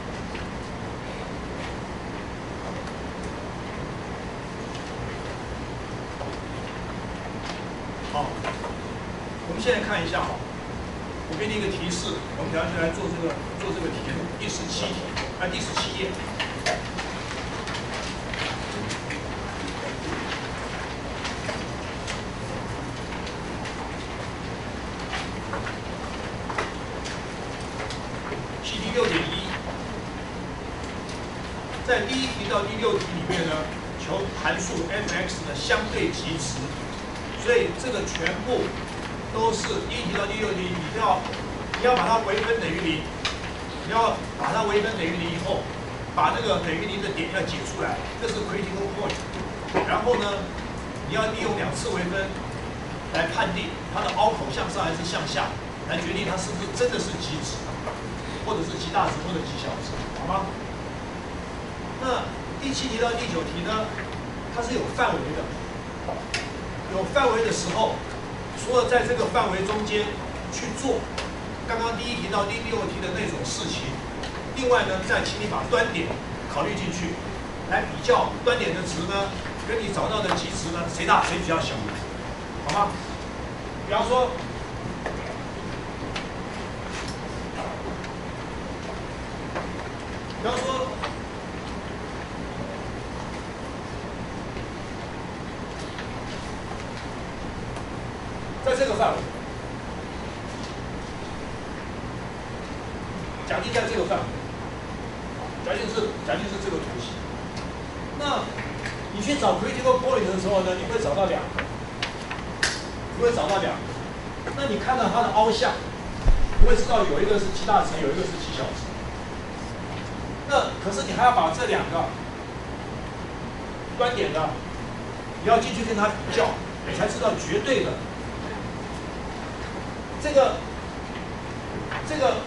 好，我们现在看一下哈，我给你一个提示，我们等下就来做这个做这个题目，第十七题，啊，第十七页。习题六点一，在第一题到第六题里面呢，求函数 f(x) 的相对极值。所以这个全部都是第一题到第六题，你要你要把它微分等于零，你要把它微分等于零以后，把那个等于零的点要解出来，这是 critical point。然后呢，你要利用两次微分来判定它的凹口向上还是向下，来决定它是不是真的是极值，或者是极大值或者极小值，好吗？那第七题到第九题呢，它是有范围的。有范围的时候，除了在这个范围中间去做刚刚第一题到第六题的那种事情，另外呢，再请你把端点考虑进去，来比较端点的值呢，跟你找到的极值呢，谁大谁比较小，好吗？比方说，比方说。在这个范围，假定在这个范围，假定是假定是这个图形，那你去找 critical point 的时候呢，你会找到两个，你会找到两个。那你看到它的凹项，你会知道有一个是极大值，有一个是极小值。那可是你还要把这两个端点的，你要进去跟它比较，你才知道绝对的。这个这个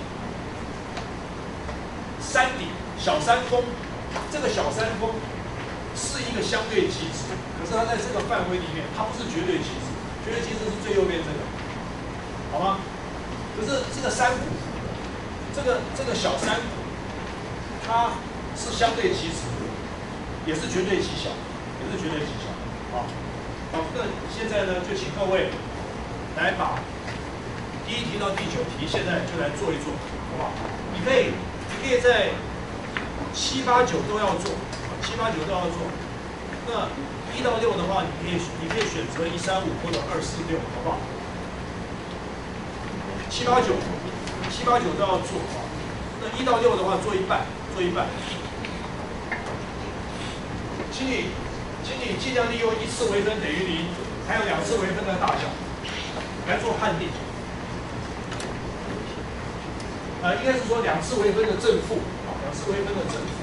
山顶小山峰，这个小山峰是一个相对极值，可是它在这个范围里面，它不是绝对极值，绝对极值是最右边这个，好吗？可是这个山谷，这个这个小山谷，它是相对极值，也是绝对极小，也是绝对极小。好，好，那现在呢，就请各位来把第一题到第九题，现在就来做一做，好不好？你可以，你可以在七八九都要做，七八九都要做。那一到六的话，你可以你可以选择一三五或者二四六，好不好？七八九，七八九都要做啊。那一到六的话，做一半，做一半。请你，请你尽量利用一次微分等于零，还有两次微分的大小来做判定。呃，应该是说两次微分的正负啊，两次微分的正负。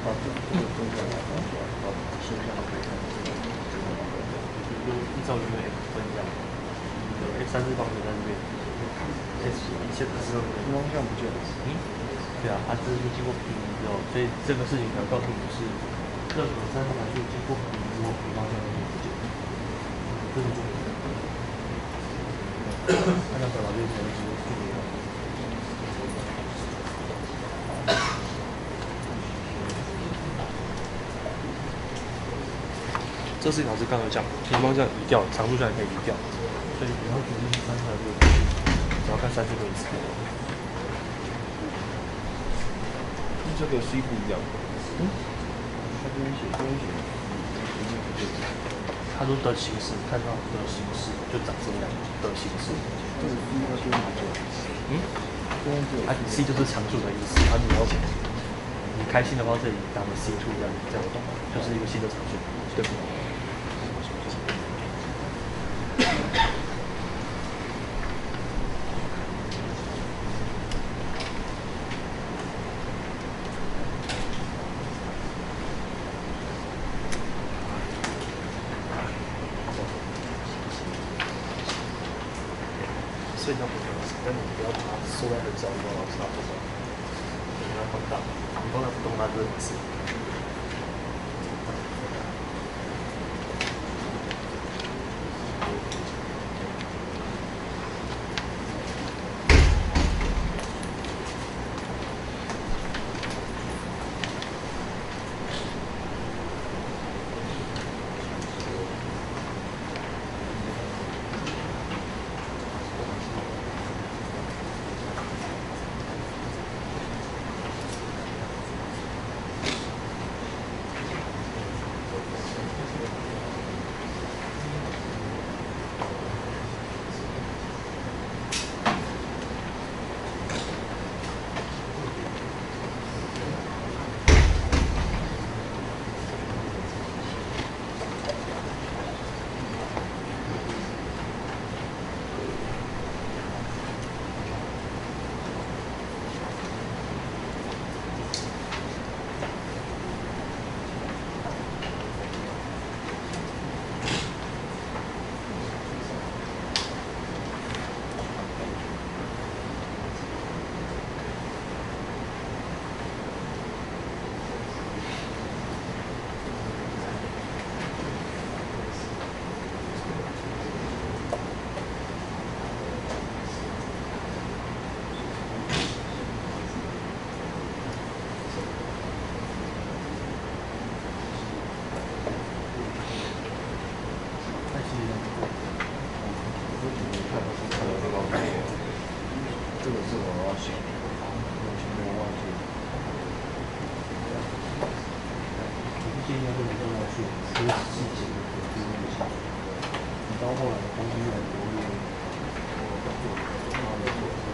好，这这个中间来看，好，线上可以看这个， 就依照原本 x 分这样，有 x 三次方程在这边 ，s 一切不是那么方向不见了。 嗯，对啊，它这是经过平移之后，所以这个事情想告诉你是，任何三次函数经过平移之后，平方向都会不见，这是重点。按照表达就可以直接处理了。这事情老师刚才讲，平方向移掉，常数项也可以移掉，所以你要决定三次函数的比例，只要看三次可以思。 这个 C 不一样。嗯。它这边写，这边写， 他说的形式，看到的形式就长这样的形式。 这个 C 它这边不对。 嗯？啊 ，C 就是常数的意思，啊，你要你开心的话，这里当 C two 这样，这样懂吗？就是一个新的常数，对不对？所以那不可能，但你不要把它缩在很小的地方，老师他不懂，你要放大，你放大不动，它就很死。 这个是我要写，我前面忘记了。 我建议要跟你这样去，这是细节的注意一下。你到后来的东西越来越多，我做，然后做。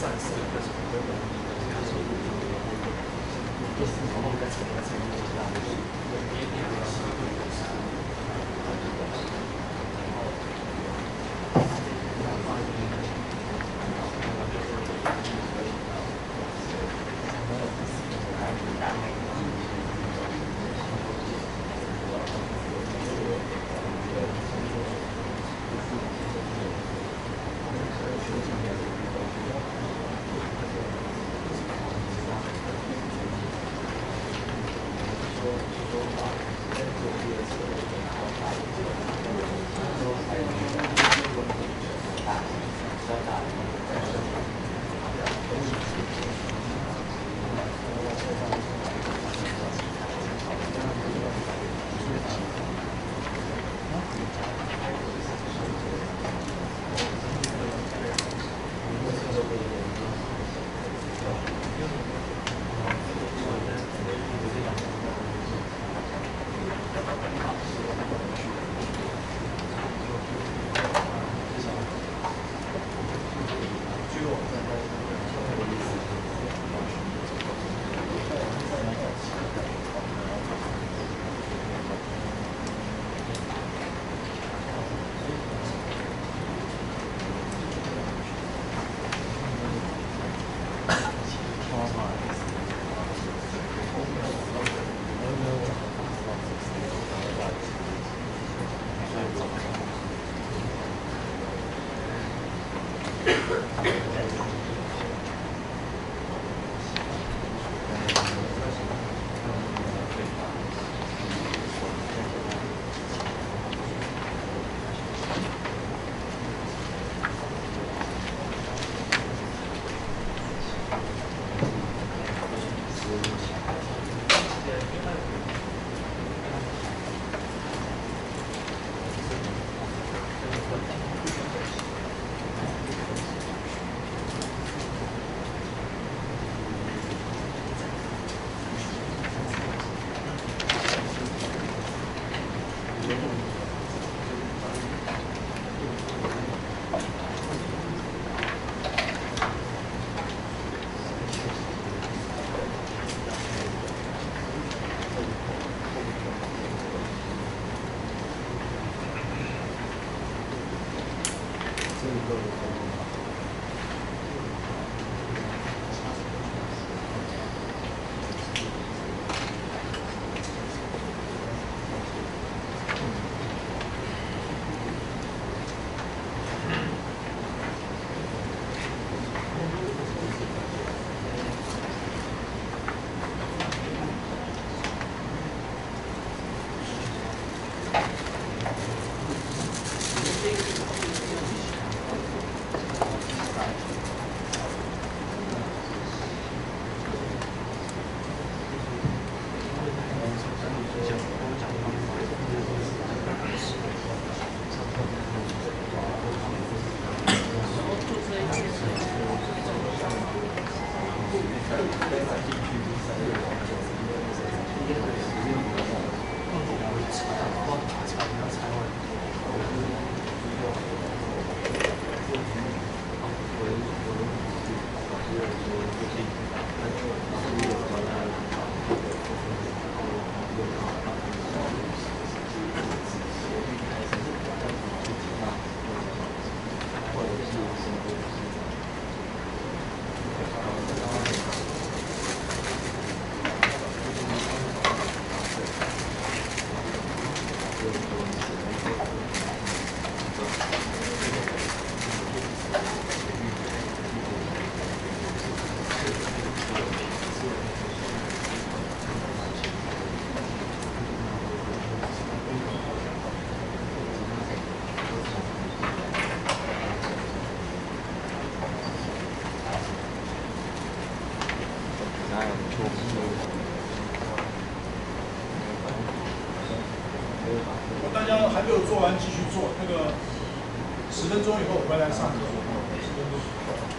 大家还没有做完，继续做。那个十分钟以后回来上课。十分钟。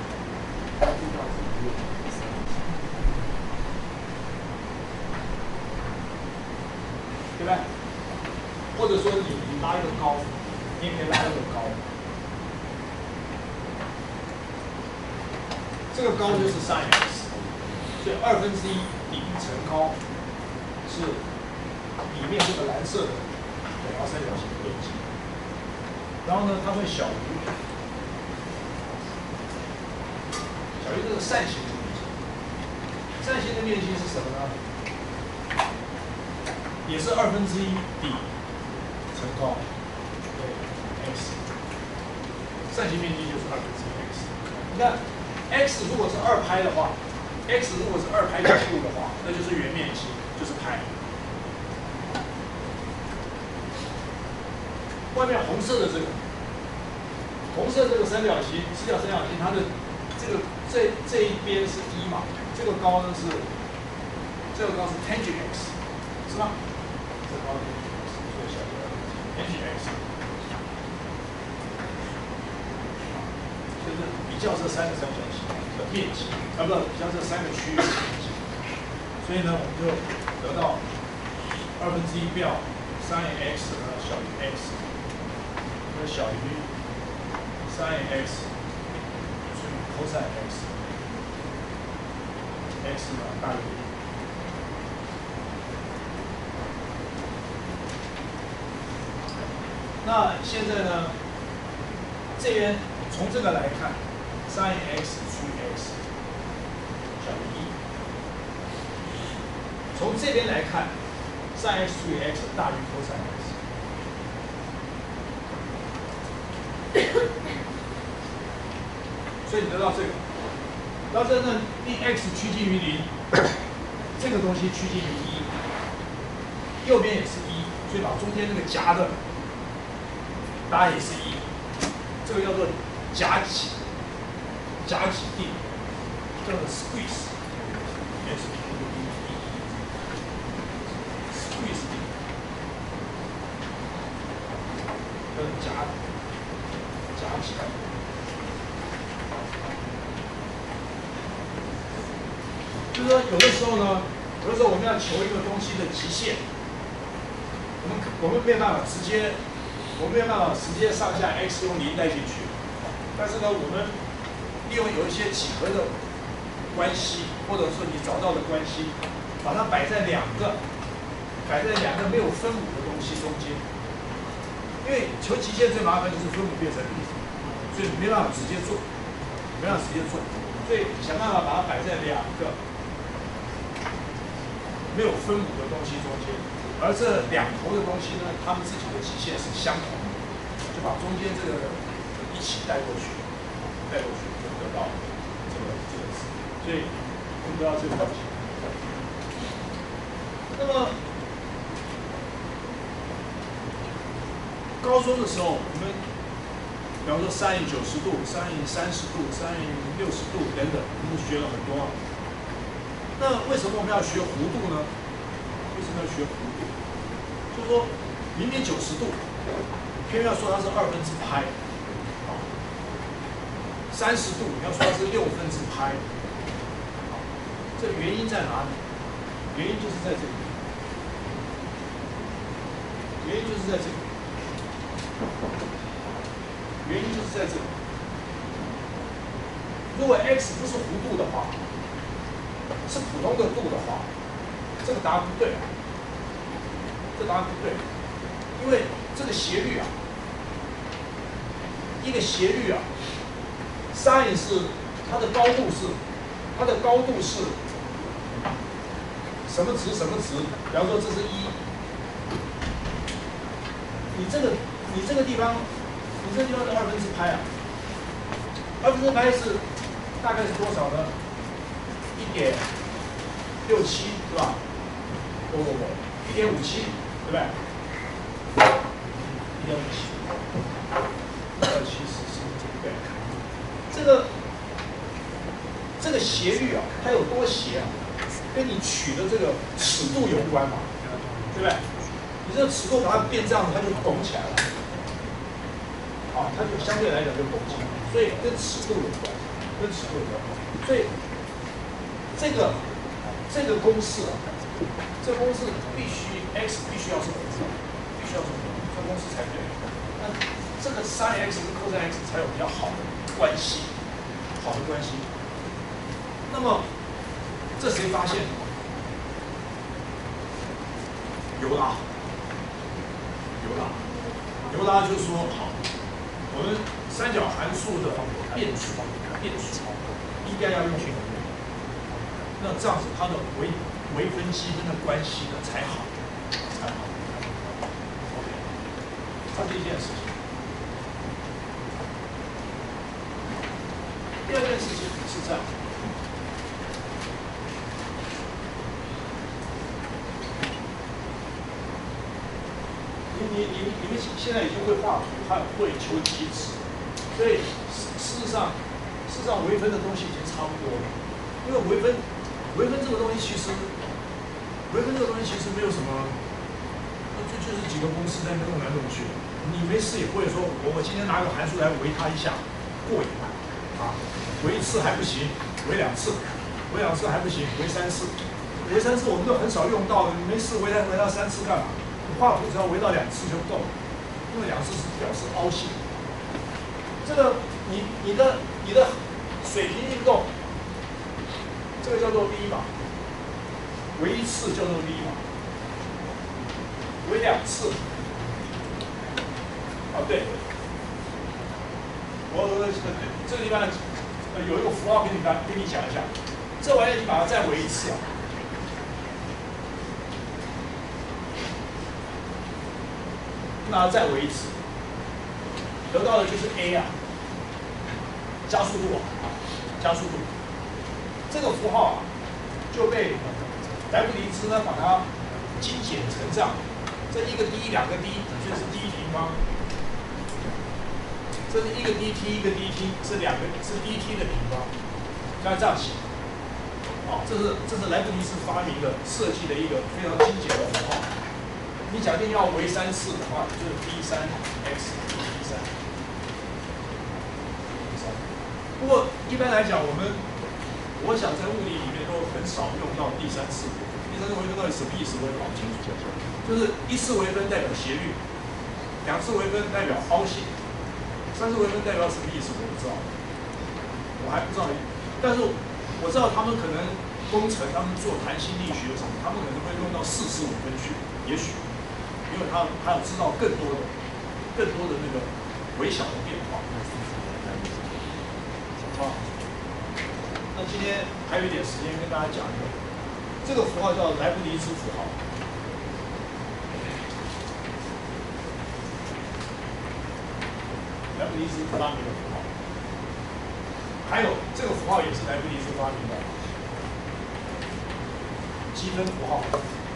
对不对？或者说你你拉一个高，你也可以拉一个高。 这个高就是 sin x， 所以二分之一底乘高是里面这个蓝色的等腰三角形的面积。然后呢，它会小于小于这个扇形的面积。扇形的面积是什么呢？也是二分之一底乘高，对 x。扇形面积就是二分之一 x。你看 x 如果是二拍的话 ，x 如果是二拍角度的话，那就是圆面积，就是拍。外面红色的这个，红色这个三角形，直角三角形，它的这个这这一边是一嘛，这个高呢是这个高是 tangent x， 是吧？这个高是 tangent x， 就是比较这三个三角形的面积，啊不，比较这三个区域的面积。所以呢，我们就得到二分之一票 sin x 呢小于 x。小于 sin x 除以 cos x，x 呢大于一。那现在呢，这边从这个来看 ，sin x 除以 x 小于一。从这边来看 ，sin x 除以 x 大于 cos x。所以你得到这个，然后这呢，令 x 趋近于零，这个东西趋近于一，右边也是一，所以把中间那个夹的，答案也是一，这个叫做夹挤，夹挤定，叫做 squeeze，s squeeze 定，叫做夹夹起来。就是说，有的时候呢，有的时候我们要求一个东西的极限，我们我们没有办法直接，我们没有办法直接上下 x 用零带进去，但是呢，我们利用有一些几何的关系，或者说你找到的关系，把它摆在两个，摆在两个没有分母的东西中间，因为求极限最麻烦就是分母变成零，所以你没办法直接做，没办法直接做，所以想办法把它摆在两个没有分母的东西中间，而这两头的东西呢，它们自己的极限是相同的，就把中间这个一起带过去，带过去就得到这个这个词，所以我们得到这个东西。那么高中的时候，我们比方说 sin 九十度、sin 三十度、sin 六十度等等，我们学了很多。那为什么我们要学弧度呢？为什么要学弧度？就是说，明明九十度，偏要说它是二分之拍，啊，三十度你要说它是六分之拍，啊，这原因在哪里？原因就是在这里，原因就是在这里，原因就是在这里。如果 x 不是弧度的话，是普通的度的话，这个答案不对，这答案不对，因为这个斜率啊，一个斜率啊 ，sin 是它的高度是，它的高度是什么值什么值？比方说这是一，你这个你这个地方，你这个地方是二分之拍啊，二分之拍是大概是多少呢？一点六七是吧？不不不，一点五七，对不对？一点五七，二七十四，对。这个这个斜率啊，它有多斜啊？跟你取的这个尺度有关嘛，对不对？你这个尺度把它变这样，它就拱起来了，啊，它就相对来讲就拱起来了，所以跟尺度有关，跟尺度有关。所以这个这个公式啊，这个公式必须 x 必须要是弧度，必须要是弧度，这公式才对。那这个 sin x 跟 cos x 才有比较好的关系，好的关系。 那么这谁发现的？尤拉。尤拉，尤拉就说好，我们三角函数的变数，变数应该要用去。那这样子它的微微分积分的关系呢才好，才好。OK， 这是一件事情。第二件事情是这样。你你你你们现在已经会画图，还会求极值，所以事事实上，事实上微分的东西已经差不多了。因为微分，微分这个东西其实，微分这个东西其实没有什么，就就是几个公式在那弄来弄去。你没事也不会说，我我今天拿个函数来围它一下，过瘾啊！围一次还不行，围两次，围两次还不行，围三次，围三次我们都很少用到，你没事围它围它三次干嘛？画图只要围到两次就够了，因为两次是表示凹陷。这个你你的你的水平运动，这个叫做 v 嘛，围一次叫做 v 嘛，围两次，啊对，我我这个地方有一个符号给你给你讲一下，这玩意儿你把它再围一次啊。那再围一次，得到的就是 a 啊，加速度啊，加速度。这个符号啊，就被莱布尼兹呢把它精简成这样，这一个 d 两个 d 就是 d 平方，这是一个 dt 一个 dt 是两个是 dt 的平方，要这样写。哦，这是这是莱布尼兹发明的设计的一个非常精简的符号。你假定要围三次的话，就是 d 三 x d 三。不过一般来讲，我们我想在物理里面都很少用到第三次。第三次微分到底什么意思，我也搞不清楚。就是一次微分代表斜率，两次微分代表凹陷，三次微分代表什么意思我不知道，我还不知道。但是我知道他们可能工程，他们做弹性力学什么，他们可能会用到四次微分去，也许。因为他他要知道更多的、更多的那个微小的变化。好，那今天还有一点时间跟大家讲一个，这个符号叫莱布尼兹符号。莱布尼兹发明的符号，还有这个符号也是莱布尼兹发明的，积分符号。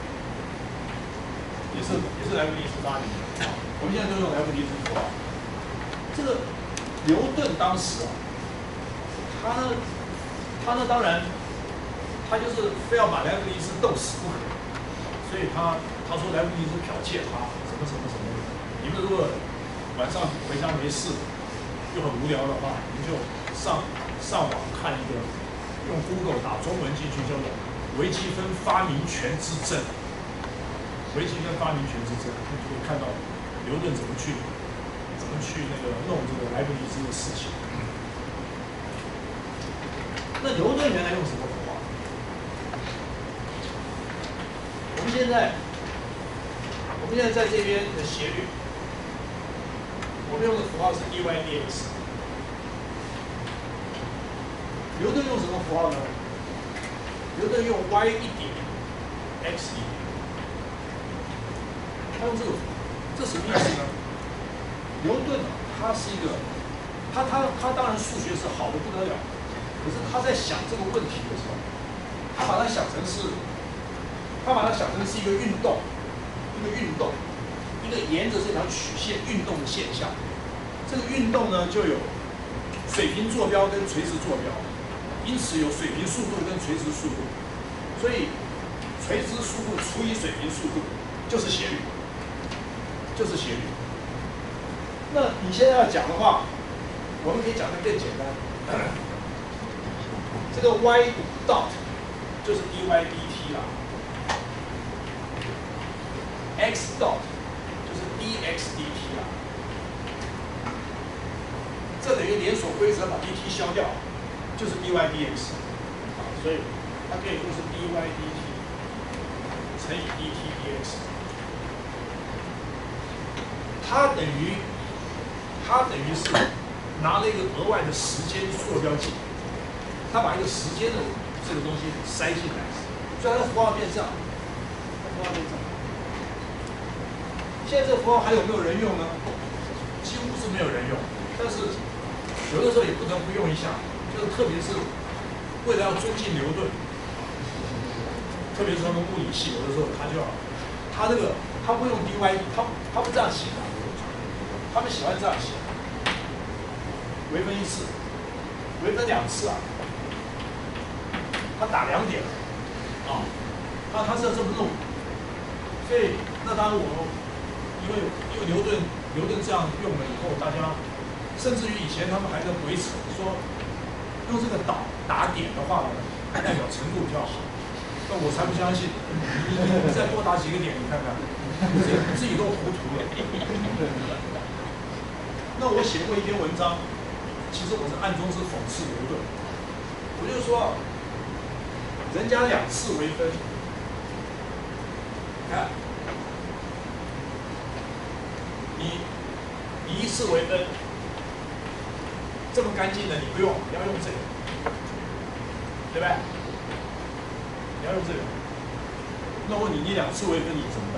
也是也是莱布尼兹发明的，我们现在都用莱布尼兹符号。这个牛顿当时啊，他呢，他呢当然，他就是非要把莱布尼兹斗死不可，所以他他说莱布尼兹剽窃他什么什么什么。你们如果晚上回家没事，又很无聊的话，你就上上网看一个，用 Google 打中文进去叫做微积分发明权之争。微积分发明权之争，你就会看到牛顿怎么去怎么去那个弄这个莱布尼兹的事情。那牛顿原来用什么符号？我们现在我们现在在这边的斜率，我们用的符号是 dy dx。牛顿用什么符号呢？牛顿用 y 一点 x 一点。他用这个，这什么意思呢？牛顿啊，他是一个，他他他当然数学是好的不得了，可是他在想这个问题的时候，他把它想成是，他把它想成是一个运动，一个运动，一个沿着这条曲线运动的现象。这个运动呢，就有水平坐标跟垂直坐标，因此有水平速度跟垂直速度，所以垂直速度除以水平速度就是斜率。就是斜率。那你现在要讲的话，我们可以讲得更简单。这个 y dot 就是 dy dt 啦 ，x dot 就是 dx dt 啦。这等于连锁规则把 dt 消掉，就是 dy dx。 所以它可以说是 dy dt 乘以 dt dx， 它等于它等于是拿了一个额外的时间坐标系，它把一个时间的这个东西塞进来，所以它的符号变这样，符号变这样。现在这个符号还有没有人用呢？几乎是没有人用，但是有的时候也不得不用一下，就是特别是为了要尊敬牛顿，特别是他们物理系，有的时候他就要他这个他不用 dy， 他他不这样写的，他们喜欢这样写，微分一次，微分两次啊，他打两点啊，那他是要这么弄，所以那当然我们因为因为牛顿牛顿这样用了以后，大家甚至于以前他们还在鬼扯说，用这个导打点的话呢，代表程度比较好。那我才不相信，你你你再多打几个点，你看看，你自己自己都糊涂了。那我写过一篇文章，其实我是暗中是讽刺牛顿，我就说，人家两次微分，看，你你一次微分这么干净的，你不用，你要用这个，对不对？你要用这个，那我问你，你两次微分你怎么办？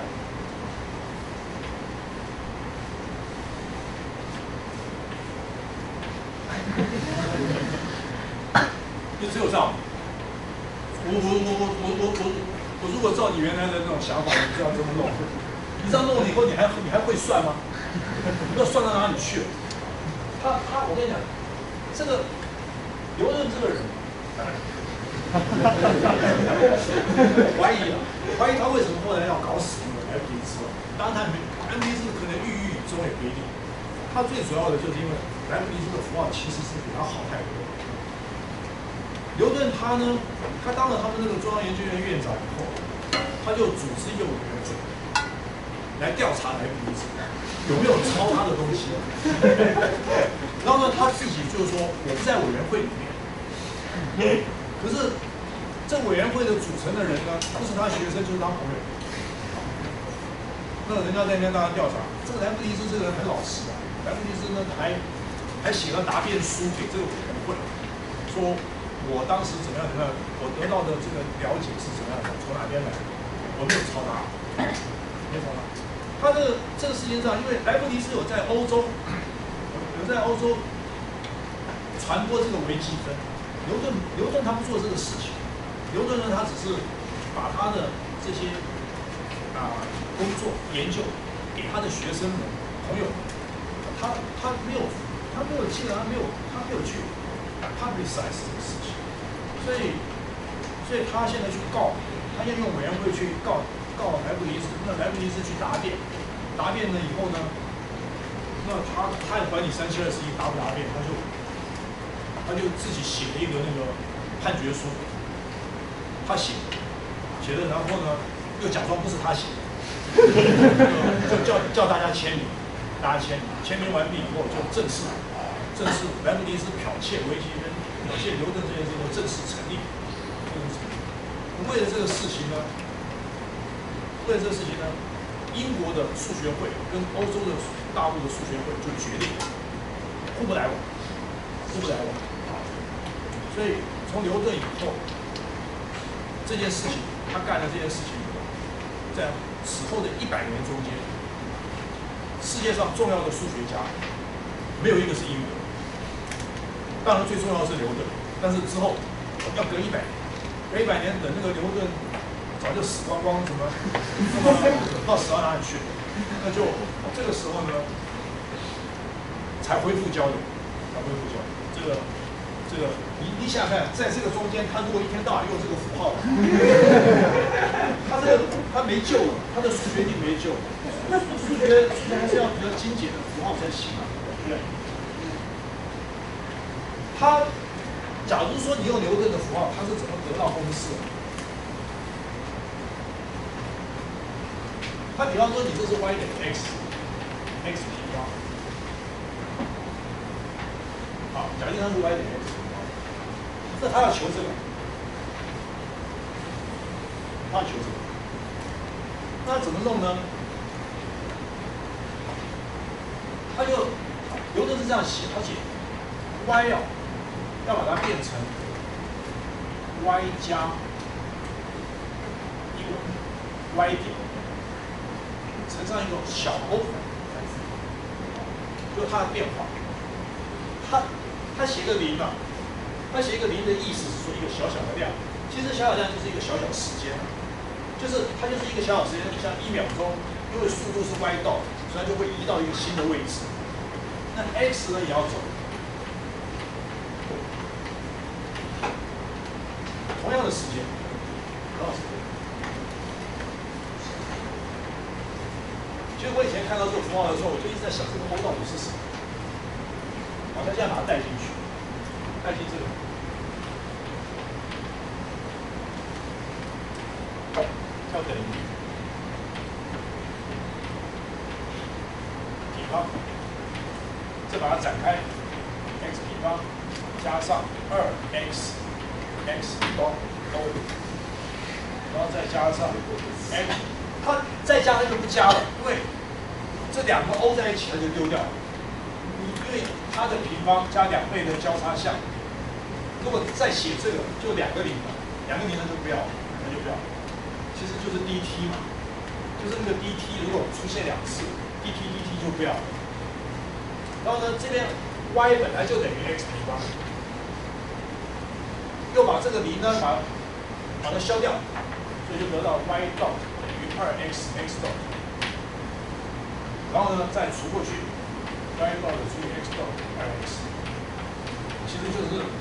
就只有这样。我我我我我我我我如果照你原来的那种想法，你就要这么弄。你这样弄了以后，你还你还会算吗？那算到哪里去了？他他，我跟你讲，这个牛顿这个人。怀疑啊，怀疑他为什么后来要搞死那个莱布尼兹？当然他没，莱布尼兹可能郁郁以终也不一定。他最主要的就是因为莱布尼兹的符号其实是比他好太多。牛顿他呢，他当了他们那个中央研究院院长以后，他就组织一个委员会来调查莱布尼兹有没有抄他的东西。然后呢，他自己就是说，我不在委员会里面。可是，这委员会的组成的人呢，不是他学生就是他朋友。那人家在那边当然调查，这个莱布尼兹这个人很老实啊。莱布尼兹呢还还写了答辩书给这个委员会，说我当时怎么样怎么样，我得到的这个了解是怎么样的，从哪边来的，我没有抄他，没抄他。他这个这个世界上，因为莱布尼兹有在欧洲，有在欧洲传播这个微积分。牛顿，牛顿他不做这个事情。牛顿呢，他只是把他的这些啊、呃、工作研究给他的学生们、朋友们，他他没有，他没有，基本上没有，他没有去 publicize 这个事情。所以，所以他现在去告，他要用委员会去告告莱布尼兹，那莱布尼兹去答辩，答辩了以后呢，那他他也管你三七二十一答不答辩，他就。他就自己写了一个那个判决书，他写写的，然后呢又假装不是他写的，就叫叫大家签名，大家签名，签名完毕以后就正式正式莱布尼兹剽窃微积分、剽窃牛顿这件事情正式成立。为了这个事情呢，为了这个事情呢，英国的数学会跟欧洲的大陆的数学会就决定互不来往，互不来往。所以从牛顿以后，这件事情他干了这件事情以后，在此后的一百年中间，世界上重要的数学家没有一个是英国人。当然最重要的是牛顿，但是之后要隔一百年，隔一百年等那个牛顿早就死光光，怎么那么到死到哪里去？那就这个时候呢，才恢复交流，才恢复交流。这个。这个，你你想想看，在这个中间，他如果一天到晚用这个符号，他这个他没救了，他的数学一定没救。数学数学还是要比较精简的符号才行啊，对不对？他假如说你用牛顿的符号，他是怎么得到公式的？他比方说，你这是 y 等于 x，x 平方。好，假定它是 y 等于 x。那他要求这个， 他求这个。那怎么弄呢？他就流程是这样写，他写 y 要要把它变成 y 加一个 y 点乘上一个小 o， 就是它的变化。他他写个零啊，他写一个零的意思是说一个小小的量，其实小小量就是一个小小时间，就是它就是一个小小时间，像一秒钟，因为速度是 y 道，所以它就会移到一个新的位置。那 x 呢也要走，同样的时间，同样的时间。其实我以前看到这个符号的时候，我就一直在想这个 O 到底是什么。好，那现在把它带进去，带进这个，叫等于平方，再把它展开 ，x 平方加上二 x x 多 o， 然后再加上 x， 它再加那就不加了，因为这两个 o 在一起它就丢掉了。因为它的平方加两倍的交叉项，如果再写这个就两个零了，两个零那就不要，那就不要，其实就是 dt 嘛，就是那个 dt 如果出现两次 ，dt dt 就不要了。然后呢，这边 y 本来就等于 x 平方，又把这个零呢把把它消掉，所以就得到 y dot 等于二 x x dot， 然后呢再除过去。y 到的除以 x 到二 x， 其实就是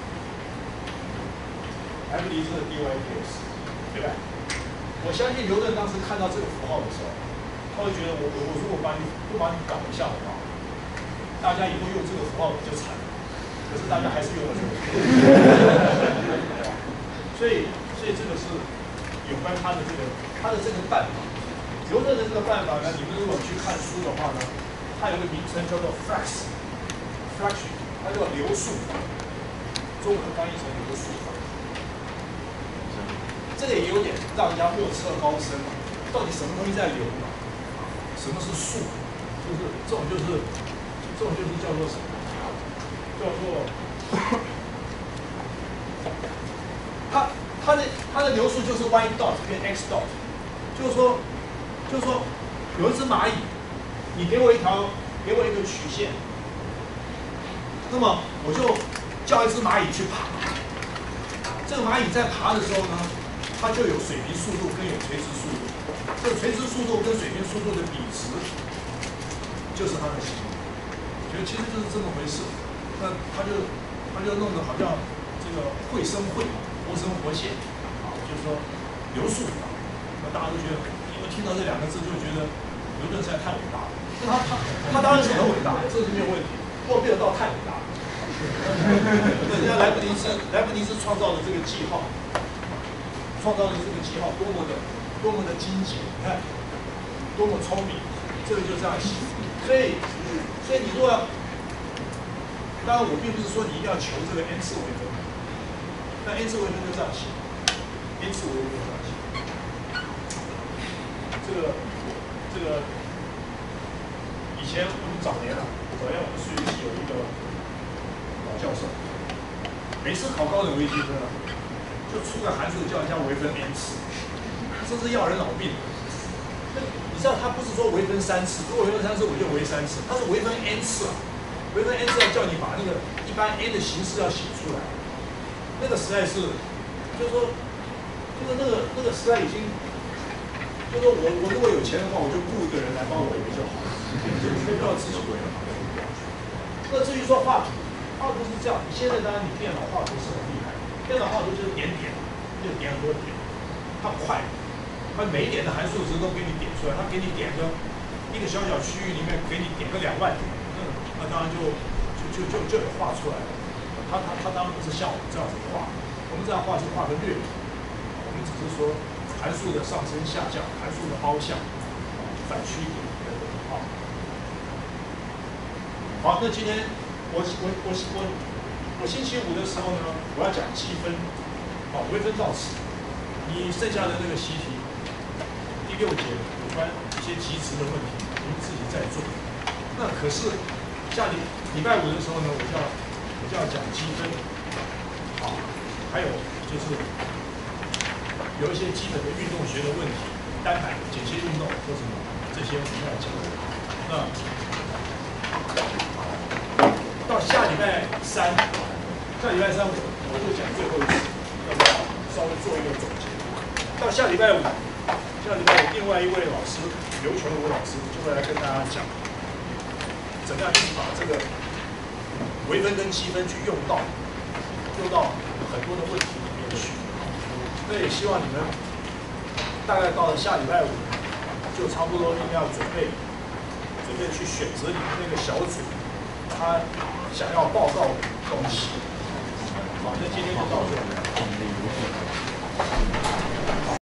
f 离这的 dy dx， 对吧？我相信刘润当时看到这个符号的时候，他会觉得我我我如果把你不把你搞一下的话，大家以后用这个符号就惨了。可是大家还是用了这个，所以所以这个是有关他的这个他的这个办法。刘润的这个办法呢，你们如果去看书的话呢。它有个名称叫做 fraction， fraction， 它叫流数法，中文翻译成流数法。这个也有点让人家莫测高深嘛，到底什么东西在流嘛？什么是数？就是这种就是这种就是叫做什么？叫做它它的它的流数就是 y dot 变 x dot， 就是说就是说有一只蚂蚁。你给我一条，给我一个曲线，那么我就叫一只蚂蚁去爬。这个蚂蚁在爬的时候呢，它就有水平速度跟有垂直速度。这个垂直速度跟水平速度的比值，就是它的形。我觉得其实就是这么回事。那它就它就弄得好像这个绘生绘，活生活现啊，就是说流数法。那大家都觉得，因为听到这两个字就觉得牛顿实在太伟大了。他他他当然是很伟大，这是没有问题。莫比尔道太伟大了。人家莱布尼兹，莱布尼兹创造的这个记号，创造的这个记号多么的多么的精简，你看多么聪明，这个就这样写。所以所以你如果要，当然我并不是说你一定要求这个 n 次微分，但 n 次微分就这样写 ，n 次微分就这样写。这个这个。以前我们早年啊，早年我们数学系有一个老教授，每次考高等微积分啊，就出个函数叫人家微分 n 次，真是要人脑病。那你知道他不是说微分三次，如果微分三次我就微三次，他是微分 n 次啊，微分 n 次要叫你把那个一般 n 的形式要写出来，那个实在是，就是说，就是那个那个实在已经，就是说我我如果有钱的话，我就雇一个人来帮我微就好了。就不需要自己回了。那至于说画图，画图是这样，你现在当然你电脑画图是很厉害，电脑画图就是点点，就点很多点，它快，它每一点的函数值都给你点出来，它给你点个一个小小区域里面给你点个两万点，那那当然就就就就就有画出来了。它它它当然不是像我们这样子画，我们这样画是画个略，我们只是说函数的上升下降，函数的凹项，反曲点。好，那今天我我我我我星期五的时候呢，我要讲积分，好，微分到此。 你剩下的那个习题，第六节有关一些集词的问题，你们自己再做。那可是下礼礼拜五的时候呢，我就要我就要讲积分，好，还有就是有一些基本的运动学的问题，单板、间歇运动或什么这些我们要讲。那到下礼拜三，下礼拜三我我就讲最后一次，要不要稍微做一个总结？到下礼拜五，下礼拜五另外一位老师刘琼武老师就会来跟大家讲，怎么样去把这个微分跟积分去用到，用到很多的问题里面去。那也希望你们大概到了下礼拜五，就差不多应该要准备准备去选择你们那个小组他想要报告的东西。好，那今天就到这里。